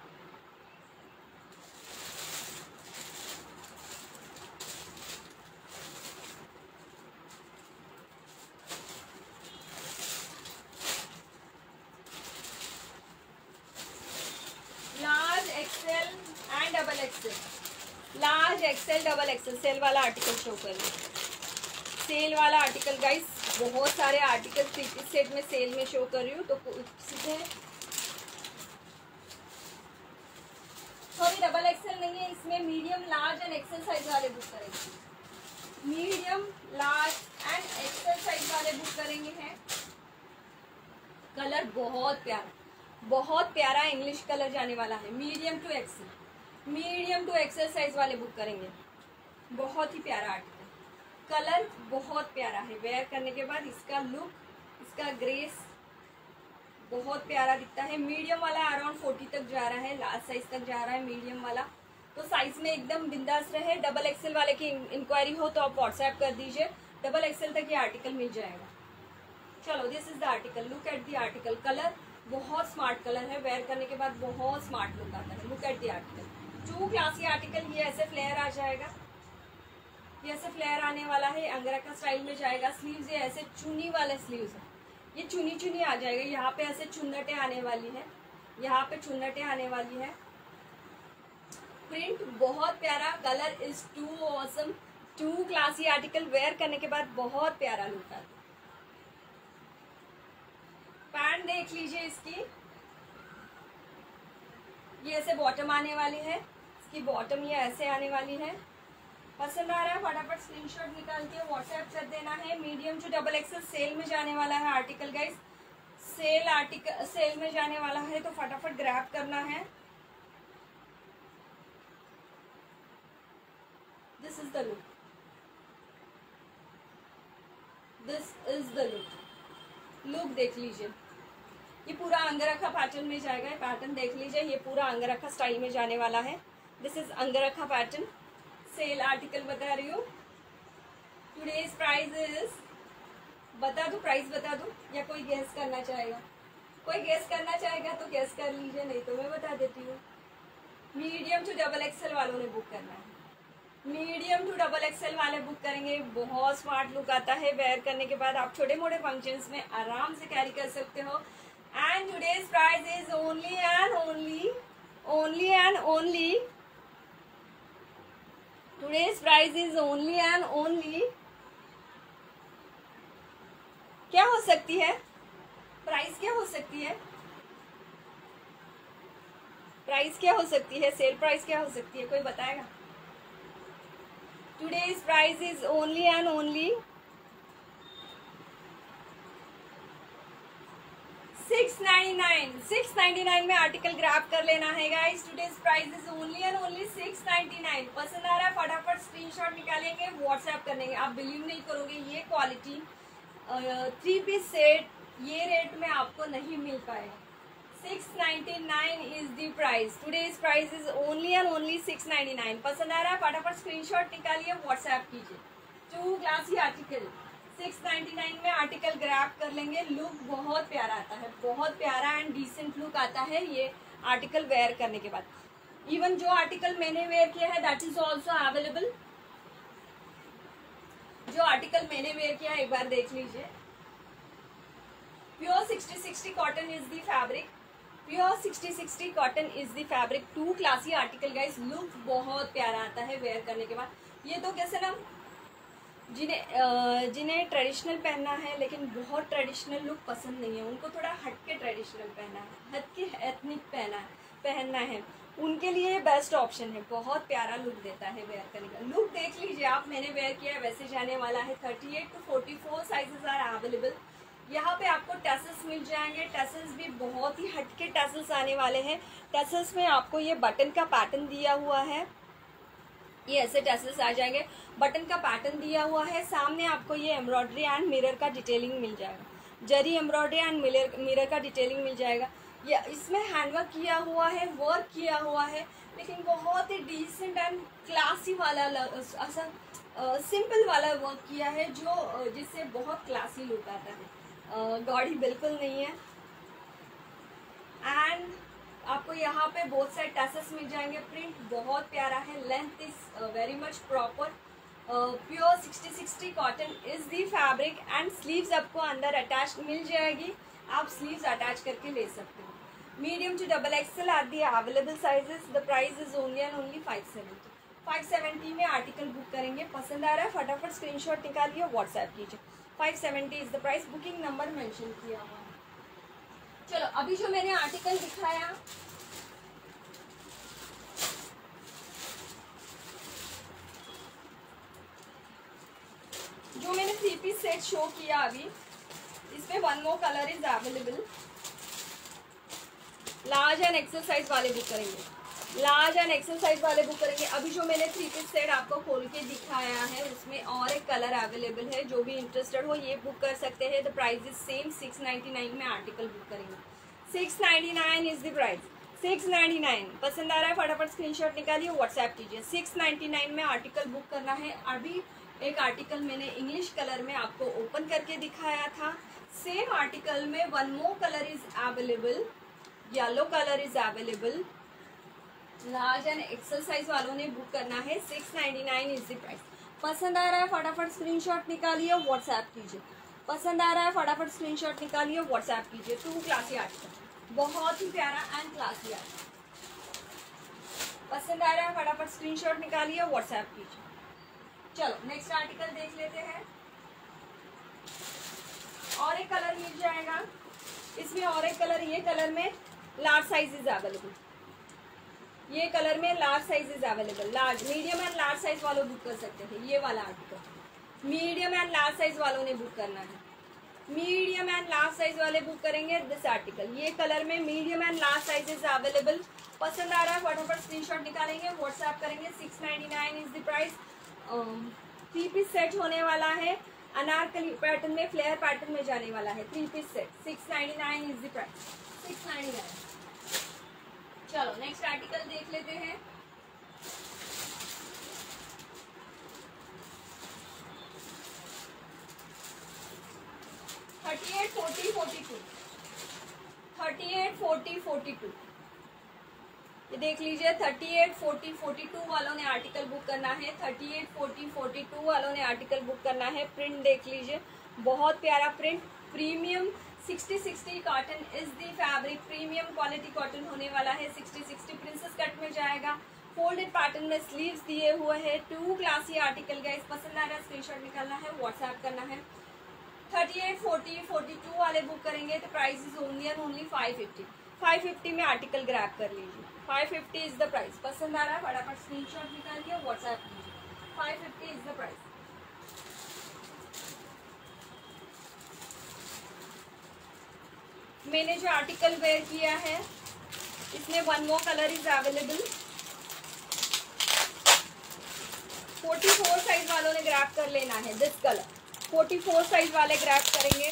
Large XL and double XL, large XL double XL sale वाला आर्टिकल शो करिए, सेल वाला आर्टिकल गाइस। बहुत सारे आर्टिकल थ्री पीस सेट में सेल में शो कर रही हूँ, तो सीधे सॉरी डबल एक्सेल नहीं है इसमें, medium large and XL size वाले बुक करेंगे। Medium large and XL size वाले बुक करेंगे हैं। कलर बहुत प्यारा, बहुत प्यारा इंग्लिश कलर जाने वाला है। Medium to XL, medium to XL size वाले बुक करेंगे। बहुत ही प्यारा आर्टिकल, कलर बहुत प्यारा है। वेयर करने के बाद इसका लुक, इसका ग्रेस बहुत प्यारा दिखता है। मीडियम वाला अराउंड फोर्टी तक जा रहा है, लार्ज साइज तक जा रहा है मीडियम वाला, तो साइज में एकदम बिंदास रहे। डबल एक्सेल वाले की इंक्वायरी हो तो आप व्हाट्सएप कर दीजिए, डबल एक्सेल तक ये आर्टिकल मिल जाएगा। चलो this is the article, look at the article. Colour बहुत स्मार्ट कलर है, वेयर करने के बाद बहुत स्मार्ट लुक आता है। Look at the article, to classy article. ये ऐसे फ्लेयर आ जाएगा, ये ऐसे फ्लेयर आने वाला है, अंगरा का स्टाइल में जाएगा। स्लीव्स ये ऐसे चुनी वाले स्लीव्स है, ये चुनी चुनी आ जाएगा। यहाँ पे ऐसे चुन्नटे आने वाली है, यहाँ पे चुन्नटे आने वाली है। प्रिंट बहुत प्यारा, colour is too awesome, too classy article. Wear करने के बाद बहुत प्यारा लुक आता है। पैंट देख लीजिए इसकी, ये ऐसे बॉटम आने वाली है, इसकी बॉटम ये ऐसे आने वाली है। पसंद आ रहा है फटाफट स्क्रीनशॉट निकाल के व्हाट्सएप कर देना है। Medium to double XL sale में जाने वाला है article guys, sale article sale में जाने वाला है, तो फटाफट ग्रैब करना है। This is the look, this is the look. Look देख लीजिए, ये पूरा अंगरखा पैटर्न में जाएगा। ये पैटर्न देख लीजिए, ये पूरा अंगरखा स्टाइल में जाने वाला है। This is angrakha pattern, sale article बता रही हूँ। टुडेज प्राइस इज, बता दूँ प्राइस बता दूँ या कोई गेस करना चाहेगा? कोई गेस करना चाहेगा तो गेस कर लीजिए, नहीं तो मैं बता देती हूँ। मीडियम टू डबल एक्सेल वालों ने बुक करना है, मीडियम टू डबल एक्सेल वाले बुक करेंगे। बहुत स्मार्ट लुक आता है, वेयर करने के बाद आप छोटे मोटे फंक्शंस में आराम से कैरी कर सकते हो। And today's price is only and only, only and only, today's price is only and only, क्या हो सकती है प्राइस, क्या हो सकती है प्राइस, क्या हो सकती है सेल प्राइस, क्या हो सकती है, कोई बताएगा? today's price is only and only six ninety nine, six ninety nine में आर्टिकल ग्रैब कर लेना है guys. Today's price is only and only six ninety nine. पसंद आ रहा है फटाफट स्क्रीनशॉट निकालेंगे, व्हाट्सएप कर देंगे। आप बिलीव नहीं करोगे, ये क्वालिटी थ्री पीस सेट ये रेट में आपको नहीं मिल पाएगा। Six ninety nine is the price, today's price is only and only six ninety nine. पसंद आ रहा है फटाफट स्क्रीनशॉट निकालिए, व्हाट्सएप कीजिए। To classy article six ninety nine में आर्टिकल ग्रैब कर लेंगे। लुक बहुत प्यारा आता है, बहुत प्यारा एंड डिसेंट लुक आता है ये आर्टिकल वेयर करने के बाद। इवन जो आर्टिकल मैंने वेयर किया है दैट इज ऑल्सो अवेलेबल। जो आर्टिकल मैंने वेयर किया एक बार देख लीजिए। Pure sixty sixty cotton is the fabric, pure sixty sixty cotton is the fabric, too classy article guys, look बहुत प्यारा आता है वेयर करने के बाद। ये तो कैसे ना जिन्हें जिन्हें ट्रेडिशनल पहनना है लेकिन बहुत ट्रेडिशनल लुक पसंद नहीं है, उनको थोड़ा हट के ट्रेडिशनल पहनना है, हट के एथनिक पहना है पहनना है, उनके लिए बेस्ट ऑप्शन है। बहुत प्यारा लुक देता है वेयर करने का। लुक देख लीजिए आप, मैंने वेयर किया वैसे जाने वाला है। Thirty eight to forty four sizes are available. यहाँ पे आपको टैसल्स मिल जाएंगे, टैसल्स भी बहुत ही हटके टैसल्स आने वाले हैं। टैसल्स में आपको ये बटन का पैटर्न दिया हुआ है, ये ऐसे टैसल्स आ जाएंगे, बटन का पैटर्न दिया हुआ है। सामने आपको ये एम्ब्रॉयडरी एंड मिरर का डिटेलिंग मिल जाएगा, zari embroidery and mirror mirror का डिटेलिंग मिल जाएगा। ये इसमें हैंडवर्क किया हुआ है, वर्क किया हुआ है, लेकिन बहुत ही डिसेंट एंड क्लासी वाला, ऐसा सिंपल वाला वर्क किया है जो जिससे बहुत क्लासी लुक आता है। गॉडी बिल्कुल नहीं है। एंड आपको यहाँ पे बहुत सारे टैसल्स मिल जाएंगे। प्रिंट बहुत प्यारा है, length is very much proper. Pure sixty sixty cotton is the fabric and sleeves आपको अंदर अटैच मिल जाएगी, आप स्लीव्स अटैच करके ले सकते हो। Medium to double XL are the available sizes. The price is only and only five seventy. Five seventy में article book करेंगे। पसंद आ रहा है फटाफट स्क्रीनशॉट निकालिए, व्हाट्सएप कीजिए। Five seventy is the price, booking number mention किया हुआ है। चलो अभी जो मैंने आर्टिकल दिखाया, जो मैंने थ्री पीस सेट शो किया अभी, इसमें one more colour is available. Large and XL size वाले बुक करेंगे, लार्ज एंड एक्सेल साइज वाले बुक करेंगे। अभी जो मैंने थ्री पीस सेट आपको खोल के दिखाया है उसमें और एक कलर अवेलेबल है, जो भी इंटरेस्टेड हो ये बुक कर सकते हैं। The price is same, six ninety nine में आर्टिकल बुक करेंगे। Six ninety nine is the price, six ninety nine. पसंद आ रहा है फटाफट स्क्रीनशॉट निकालिए, व्हाट्सएप कीजिए। सिक्स नाइन्टी नाइन में आर्टिकल बुक करना है। अभी एक आर्टिकल मैंने इंग्लिश कलर में आपको ओपन करके दिखाया था। सेम आर्टिकल में one more colour is available, yellow colour is available. Large and XL size वालों ने बुक करना है। Six ninety nine is the price. पसंद आ रहा है फटाफट स्क्रीनशॉट निकालिए, व्हाट्सएप कीजिए। पसंद आ रहा है फटाफट स्क्रीनशॉट निकालिए, व्हाट्सएप कीजिए। टू क्लासी आर्टिकल, बहुत ही प्यारा एंड क्लासी आर्टिकल। पसंद आ रहा है फटाफट स्क्रीनशॉट निकालिए, व्हाट्सएप कीजिए। चलो नेक्स्ट आर्टिकल देख लेते हैं। और एक कलर मिल जाएगा इसमें, और एक कलर, ये कलर में लार्ज साइज इज अवेलेबल। ये कलर में large size is available. Large, medium and large size वालों बुक कर सकते थे। ये वाला article medium and large size वालों ने बुक करना है। मीडियम एंड लार्ज साइज वाले बुक करेंगे दिस आर्टिकल। ये कलर में medium and large size is available. पसंद आ रहा है फटाफट स्क्रीनशॉट निकालेंगे, व्हाट्सएप करेंगे। Six ninety nine is the price. Three piece set होने वाला है, अनारकली पैटर्न में, फ्लेयर पैटर्न में जाने वाला है। Three piece set, six ninety nine is the price, six ninety nine. चलो नेक्स्ट आर्टिकल देख लेते हैं। Thirty eight forty forty two, thirty eight forty forty two, ये देख लीजिए। Thirty eight forty forty two वालों ने आर्टिकल बुक करना है। Thirty eight forty forty two वालों ने आर्टिकल बुक करना है। प्रिंट देख लीजिए, बहुत प्यारा print. Premium sixty sixty cotton is the fabric, premium quality cotton होने वाला है। सिक्सटी सिक्सटी प्रिंसेस कट में जाएगा, फोल्डेड पैटर्न में स्लीव्स दिए हुए हैं। टू क्लासी आर्टिकल गाइस, पसंद आ रहा है स्क्रीनशॉट निकालना है, व्हाट्सएप करना है। Thirty eight forty forty two वाले बुक करेंगे तो price is only and only five fifty. Five fifty में आर्टिकल ग्रैब कर लीजिए। Five fifty is the price. पसंद आ रहा है फटाफट स्क्रीनशॉट निकालिए, व्हाट्सएप कीजिए। Five fifty is the price. मैंने जो आर्टिकल वेयर किया है इसमें one more colour is available. Forty four size वालों ने ग्रैब कर लेना है this colour. Forty four size वाले ग्रैब करेंगे।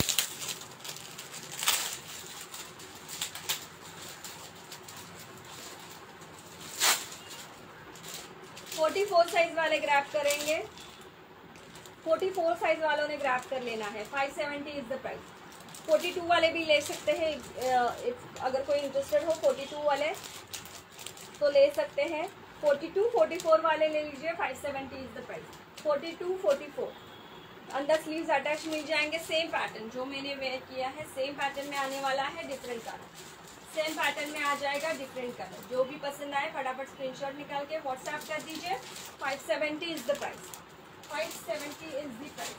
फोर्टी फोर साइज वाले ग्रैब करेंगे। फोर्टी फोर साइज वालों ने ग्रैब कर लेना है। Five seventy is the price. Forty two वाले भी ले सकते हैं, अगर कोई इंटरेस्टेड हो फोर्टी टू वाले तो ले सकते हैं। फोर्टी टू फोर्टी फोर वाले ले लीजिए। Five seventy is the price. Forty two forty four, अंदर स्लीव्स अटैच मिल जाएंगे। सेम पैटर्न जो मैंने वेयर किया है सेम पैटर्न में आने वाला है, डिफरेंट कलर। सेम पैटर्न में आ जाएगा, डिफरेंट कलर। जो भी पसंद आए फटाफट स्क्रीनशॉट निकाल के व्हाट्सएप कर दीजिए। Five seventy is the price, five seventy is the price.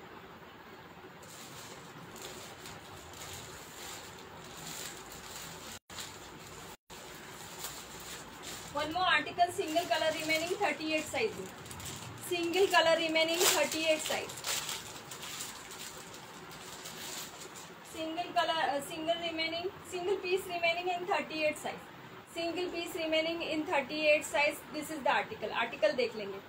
One more article, single colour remaining, thirty eight size में, single colour remaining, thirty eight size, single colour, single remaining, single piece remaining in thirty eight size, single piece remaining in thirty eight size. This is the article. Article देख लेंगे।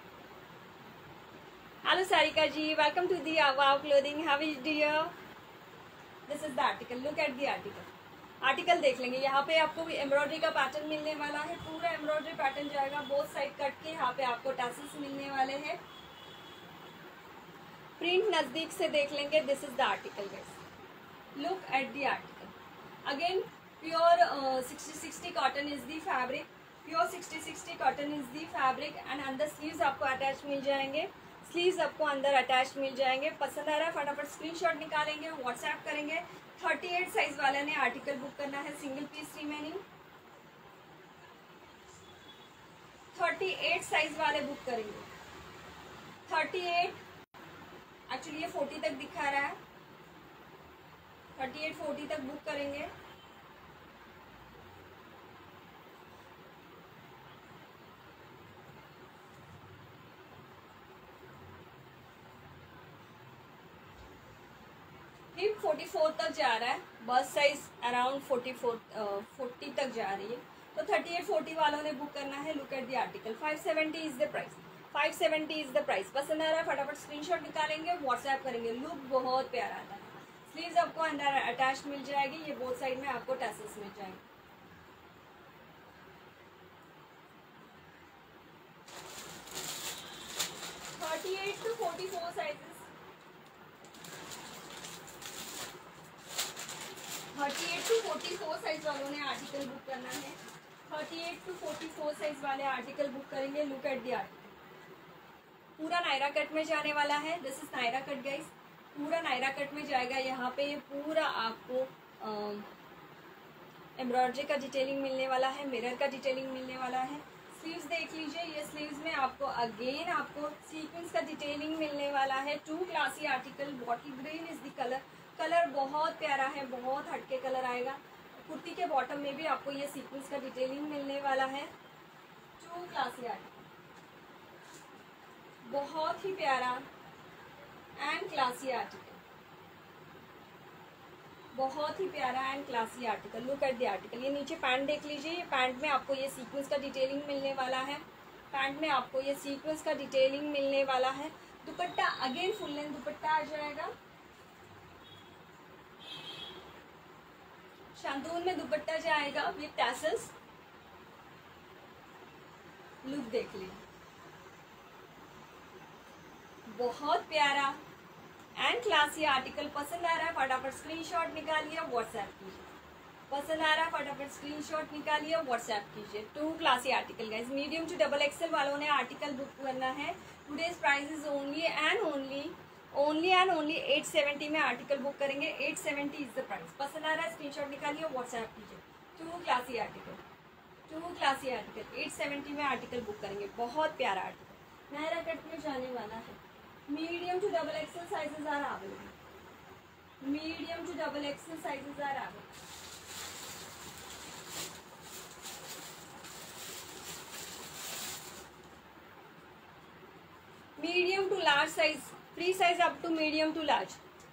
Hello Sarika ji, welcome to the wow clothing, how is dear. This is the article, look at the article. Article देख लेंगे। यहाँ पे आपको भी embroidery का pattern मिलने वाला है, पूरा एम्ब्रॉयडरी पैटर्न जाएगा, बोथ साइड कट के। यहाँ पे आपको टैसल्स मिलने वाले हैं। प्रिंट नजदीक से देख लेंगे। This is the article guys, look at the article. Again pure sixty sixty cotton is the fabric, pure sixty sixty cotton is the fabric and अंदर स्लीव्स आपको अटैच मिल जाएंगे, स्लीव्स आपको अंदर अटैच मिल जाएंगे। पसंद आ रहा है फटाफट स्क्रीनशॉट निकालेंगे, व्हाट्सएप करेंगे। थर्टी एट साइज वाले ने आर्टिकल बुक करना है, single piece remaining. Thirty eight size वाले बुक करेंगे, थर्टी एट, एक्चुअली ये फोर्टी तक दिखा रहा है, थर्टी एट फोर्टी तक बुक करेंगे। हिप फोर्टी फोर तक जा रहा है, बस size around forty four forty तक जा रही है, तो थर्टी एट फोर्टी वालों ने बुक करना है। Look at the article, five seventy is the price, five seventy is the price. पसंद आ रहा है फटाफट स्क्रीनशॉट निकालेंगे, व्हाट्सएप करेंगे। लुक बहुत प्यारा आता है। स्लीव्स आपको अंदर अटैच मिल जाएगी, ये बोथ साइड में आपको टैसल्स मिल जाएंगे। Thirty eight to forty four sizes, thirty eight to forty four size वालों ने आर्टिकल बुक करना है। Thirty eight to forty four size वाले आर्टिकल बुक करेंगे। लुक एट द आर्टिकल, पूरा नायरा कट में जाने वाला है। This is Naira cut guys, पूरा नायरा कट में जाएगा। यहाँ पे ये पूरा आपको एम्ब्रॉयडरी का डिटेलिंग मिलने वाला है, मिरर का डिटेलिंग मिलने वाला है। स्लीव्स देख लीजिए, ये स्लीव्स में आपको अगेन आपको सीक्वेंस का डिटेलिंग मिलने वाला है। To classy article, bottle green is the colour, colour बहुत प्यारा है, बहुत हटके कलर आएगा। कुर्ती के बॉटम में भी आपको ये सीक्वेंस का डिटेलिंग मिलने वाला है। टू क्लासी आर्टिकल, बहुत ही प्यारा एंड क्लासी आर्टिकल, बहुत ही प्यारा and classy article. Look at the article. ये नीचे पैंट देख लीजिए, ये पैंट में आपको ये सीक्वेंस का डिटेलिंग मिलने वाला है, पैंट में आपको ये सीक्वेंस का डिटेलिंग मिलने वाला है। Dupatta again full length dupatta आ जाएगा, शांतून में दुपट्टा जाएगा विद टैसल्स। लुक देख लीजिए, बहुत प्यारा एंड क्लासी आर्टिकल। पसंद आ रहा है फटाफट स्क्रीनशॉट निकालिए, व्हाट्सएप कीजिए। पसंद आ रहा है फटाफट स्क्रीनशॉट निकालिए, व्हाट्सएप कीजिए। To classy article guys, medium to double XL वालों ने आर्टिकल बुक करना है। Today's price is only and only only and only eight seventy में आर्टिकल बुक करेंगे। Eight seventy is the price. पसंद आ रहा है स्क्रीनशॉट निकालिए, व्हाट्सएप कीजिए। To classy article, to classy article, eight seventy में आर्टिकल बुक करेंगे। बहुत प्यारा आर्टिकल नायरा कट में जाने वाला है। Medium to double XL sizes are available, medium to double XL sizes are available. Medium to large size, free size up to medium to large.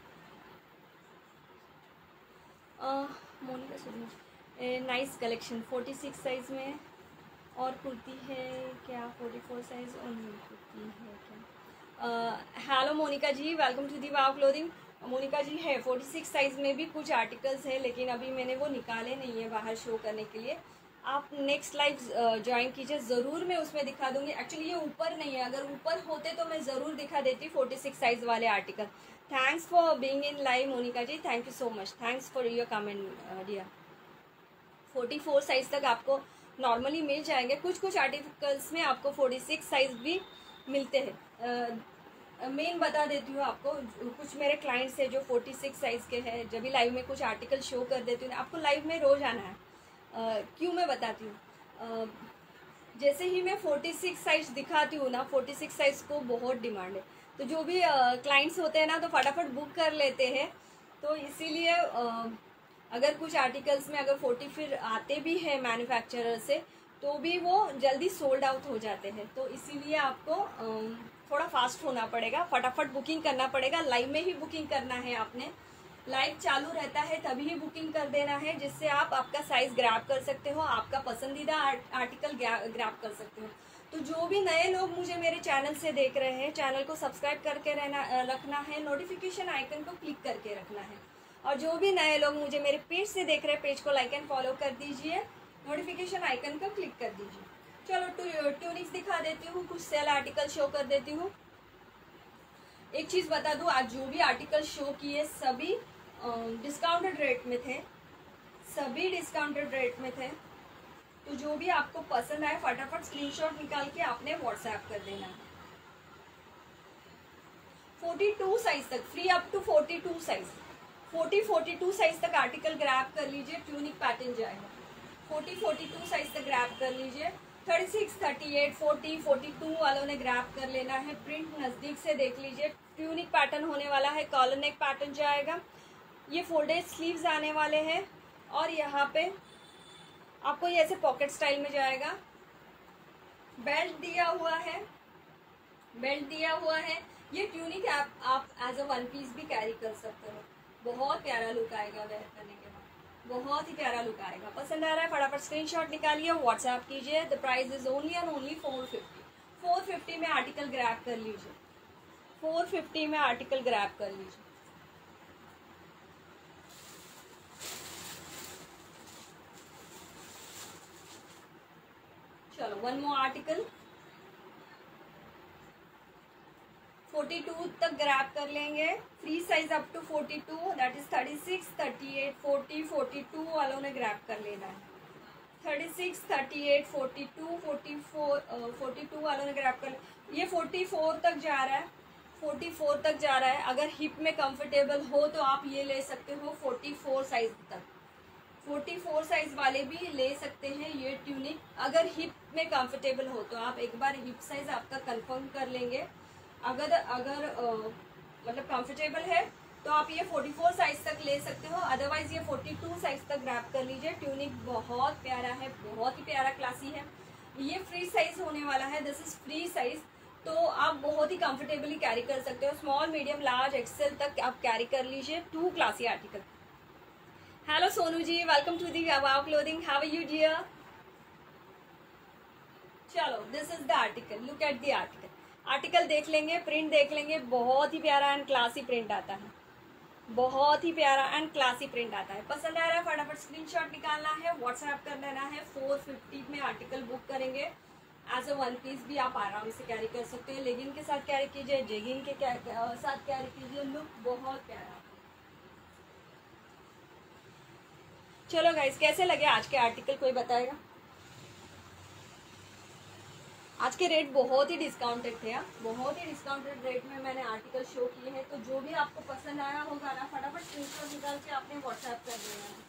Monika सुनिए, nice collection. Forty six size में और कुर्ती है क्या? Forty four size only kurti है क्या? Hello Monika ji, welcome to the wow clothing. Monika ji है forty six size में भी कुछ आर्टिकल्स है, लेकिन अभी मैंने वो निकाले नहीं है बाहर शो करने के लिए। आप नेक्स्ट लाइव ज्वाइन कीजिए, ज़रूर मैं उसमें दिखा दूंगी। एक्चुअली ये ऊपर नहीं है, अगर ऊपर होते तो मैं ज़रूर दिखा देती फोर्टी सिक्स साइज वाले article. Thanks for being in live Monika ji, thank you so much, thanks for your comment dear. Forty four size तक आपको नॉर्मली मिल जाएंगे, कुछ कुछ आर्टिकल्स में आपको फोर्टी सिक्स साइज भी मिलते हैं। मेन बता देती हूँ आपको, कुछ मेरे क्लाइंट्स है जो छियालीस साइज़ के हैं, जब भी लाइव में कुछ आर्टिकल शो कर देती हूँ, आपको लाइव में रोज़ आना है। uh, क्यों मैं बताती हूँ, uh, जैसे ही मैं छियालीस साइज़ दिखाती हूँ ना, छियालीस साइज़ को बहुत डिमांड है, तो जो भी क्लाइंट्स uh, होते हैं ना तो फटाफट बुक कर लेते हैं। तो इसीलिए uh, अगर कुछ आर्टिकल्स में अगर फोर्टी फिर आते भी हैं मैन्युफैक्चरर से, तो भी वो जल्दी सोल्ड आउट हो जाते हैं। तो इसीलिए आपको थोड़ा फास्ट होना पड़ेगा, फटाफट बुकिंग करना पड़ेगा। लाइव में ही बुकिंग करना है आपने, लाइव चालू रहता है तभी ही बुकिंग कर देना है, जिससे आप आपका साइज ग्रैब कर सकते हो, आपका पसंदीदा आर्टिकल ग्रैब कर सकते हो। तो जो भी नए लोग मुझे मेरे चैनल से देख रहे हैं, चैनल को सब्सक्राइब करके रहना रखना है, नोटिफिकेशन आइकन को क्लिक करके रखना है। और जो भी नए लोग मुझे मेरे पेज से देख रहे हैं, पेज को लाइक एंड फॉलो कर दीजिए, नोटिफिकेशन आइकन को क्लिक कर दीजिए। चलो ट्यूनिक्स दिखा देती हूँ, कुछ सेल आर्टिकल शो कर देती हूँ। एक चीज़ बता दूँ, आज जो भी आर्टिकल शो किए सभी डिस्काउंटेड रेट में थे, सभी डिस्काउंटेड रेट में थे। तो जो भी आपको पसंद आए फटाफट स्क्रीनशॉट निकाल के आपने व्हाट्सएप कर देना है। बयालीस साइज तक फ्री, अप टू बयालीस साइज, चालीस बयालीस साइज तक आर्टिकल ग्रैब कर लीजिए, ट्यूनिक पैटर्न जाएगा। चालीस बयालीस साइज तक ग्रैब कर लीजिए। छत्तीस, अड़तीस, चालीस, बयालीस वालों ने ग्रैब कर लेना है। प्रिंट नज़दीक से देख लीजिए, ट्यूनिक पैटर्न होने वाला है, कॉलर नेक पैटर्न जाएगा। ये फोल्डेड स्लीव्स आने वाले हैं और यहाँ पे आपको ये ऐसे पॉकेट स्टाइल में जाएगा। बेल्ट दिया हुआ है, बेल्ट दिया हुआ है। ये ट्यूनिक आप आप एज अ वन पीस भी कैरी कर सकते हो। बहुत प्यारा लुक आएगा वेयर करने के बाद, बहुत ही प्यारा लुक आएगा। पसंद आ रहा है फटाफट स्क्रीनशॉट निकालिए, व्हाट्सएप कीजिए। The price is only and only four fifty. Four fifty में आर्टिकल ग्रैब कर लीजिए, फोर फिफ्टी में आर्टिकल ग्रैब कर लीजिए। चलो वन मोर आर्टिकल, बयालीस तक ग्रैब कर लेंगे। फ्री साइज अप टू बयालीस, दैट इज छत्तीस, अड़तीस, चालीस, बयालीस वालों ने ग्रैब कर लेना है। छत्तीस, अड़तीस, बयालीस, चौवालीस, बयालीस वालों ने ग्रैब कर, ये चौवालीस तक जा रहा है, चौवालीस तक जा रहा है। अगर हिप में कंफर्टेबल हो तो आप ये ले सकते हो चौवालीस साइज तक, चौवालीस साइज वाले भी ले सकते हैं ये ट्यूनिक। अगर हिप में कंफर्टेबल हो तो आप एक बार हिप साइज आपका कंफर्म कर लेंगे। अगर अगर आ, मतलब कंफर्टेबल है तो आप ये चौवालीस साइज तक ले सकते हो, अदरवाइज ये बयालीस साइज तक ग्रैब कर लीजिए। ट्यूनिक बहुत प्यारा है, बहुत ही प्यारा क्लासी है। ये फ्री साइज होने वाला है, दिस इज फ्री साइज, तो आप बहुत ही कंफर्टेबली कैरी कर सकते हो। स्मॉल, मीडियम, लार्ज, एक्सेल तक आप कैरी कर लीजिए। Two classy article. Hello Sonu ji, welcome to the wow clothing, how are you dear. चलो this is the article, look at the article. Article देख लेंगे, प्रिंट देख लेंगे, बहुत ही प्यारा एंड क्लासी प्रिंट आता है, बहुत ही प्यारा एंड क्लासी प्रिंट आता है। पसंद आ रहा है फटाफट स्क्रीनशॉट निकालना है, व्हाट्सएप कर देना है। फोर फिफ्टी में आर्टिकल बुक करेंगे। एज अ वन पीस भी आप आराम से कैरी कर सकते हैं, लेगिंग के साथ कैरी कीजिए, जेगिंग के साथ कैरी कीजिए, लुक बहुत प्यारा। चलो गाइस, कैसे लगे आज के आर्टिकल, कोई बताएगा। आज के रेट बहुत ही डिस्काउंटेड थे, बहुत ही डिस्काउंटेड रेट में मैंने आर्टिकल शो किए हैं। तो जो भी आपको पसंद आया होगा ना, फटाफट स्क्रीनशॉट निकाल के आपने व्हाट्सएप कर देना है,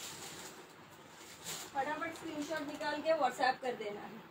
फटाफट स्क्रीनशॉट निकाल के व्हाट्सएप कर देना है।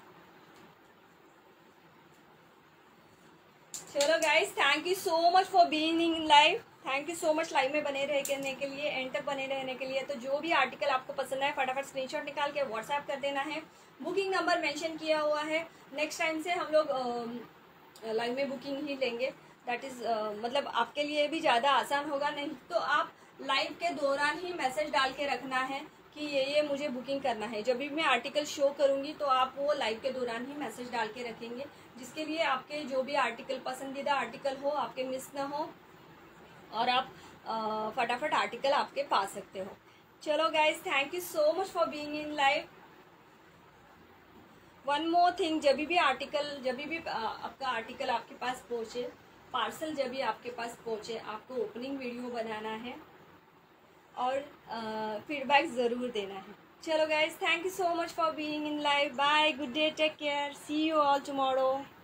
चलो guys, thank you so much for being in live, thank you so much live में बने रहने के लिए, एंड तक बने रहने के लिए। तो जो भी आर्टिकल आपको पसंद है फटाफट स्क्रीनशॉट निकाल के व्हाट्सएप कर देना है। बुकिंग नंबर मेंशन किया हुआ है। नेक्स्ट टाइम से हम लोग लाइव में बुकिंग ही लेंगे, दैट इज़ मतलब आपके लिए भी ज़्यादा आसान होगा। नहीं तो आप लाइव के दौरान ही मैसेज डाल के रखना है कि ये ये मुझे बुकिंग करना है। जब भी मैं आर्टिकल शो करूँगी तो आप वो लाइव के दौरान ही मैसेज डाल के रखेंगे, जिसके लिए आपके जो भी आर्टिकल पसंदीदा आर्टिकल हो आपके मिस ना हो और आप आ, फटाफट आर्टिकल आपके पा सकते हो। चलो guys, thank you so much for being in live. One more thing, जब भी आर्टिकल जब भी आ, आपका आर्टिकल आपके पास पहुँचे, पार्सल जब भी आपके पास पहुँचे, आपको ओपनिंग वीडियो बनाना है और फीडबैक ज़रूर देना है। चलो guys, thank you so much for being in live. Bye, good day, take care, see you all tomorrow.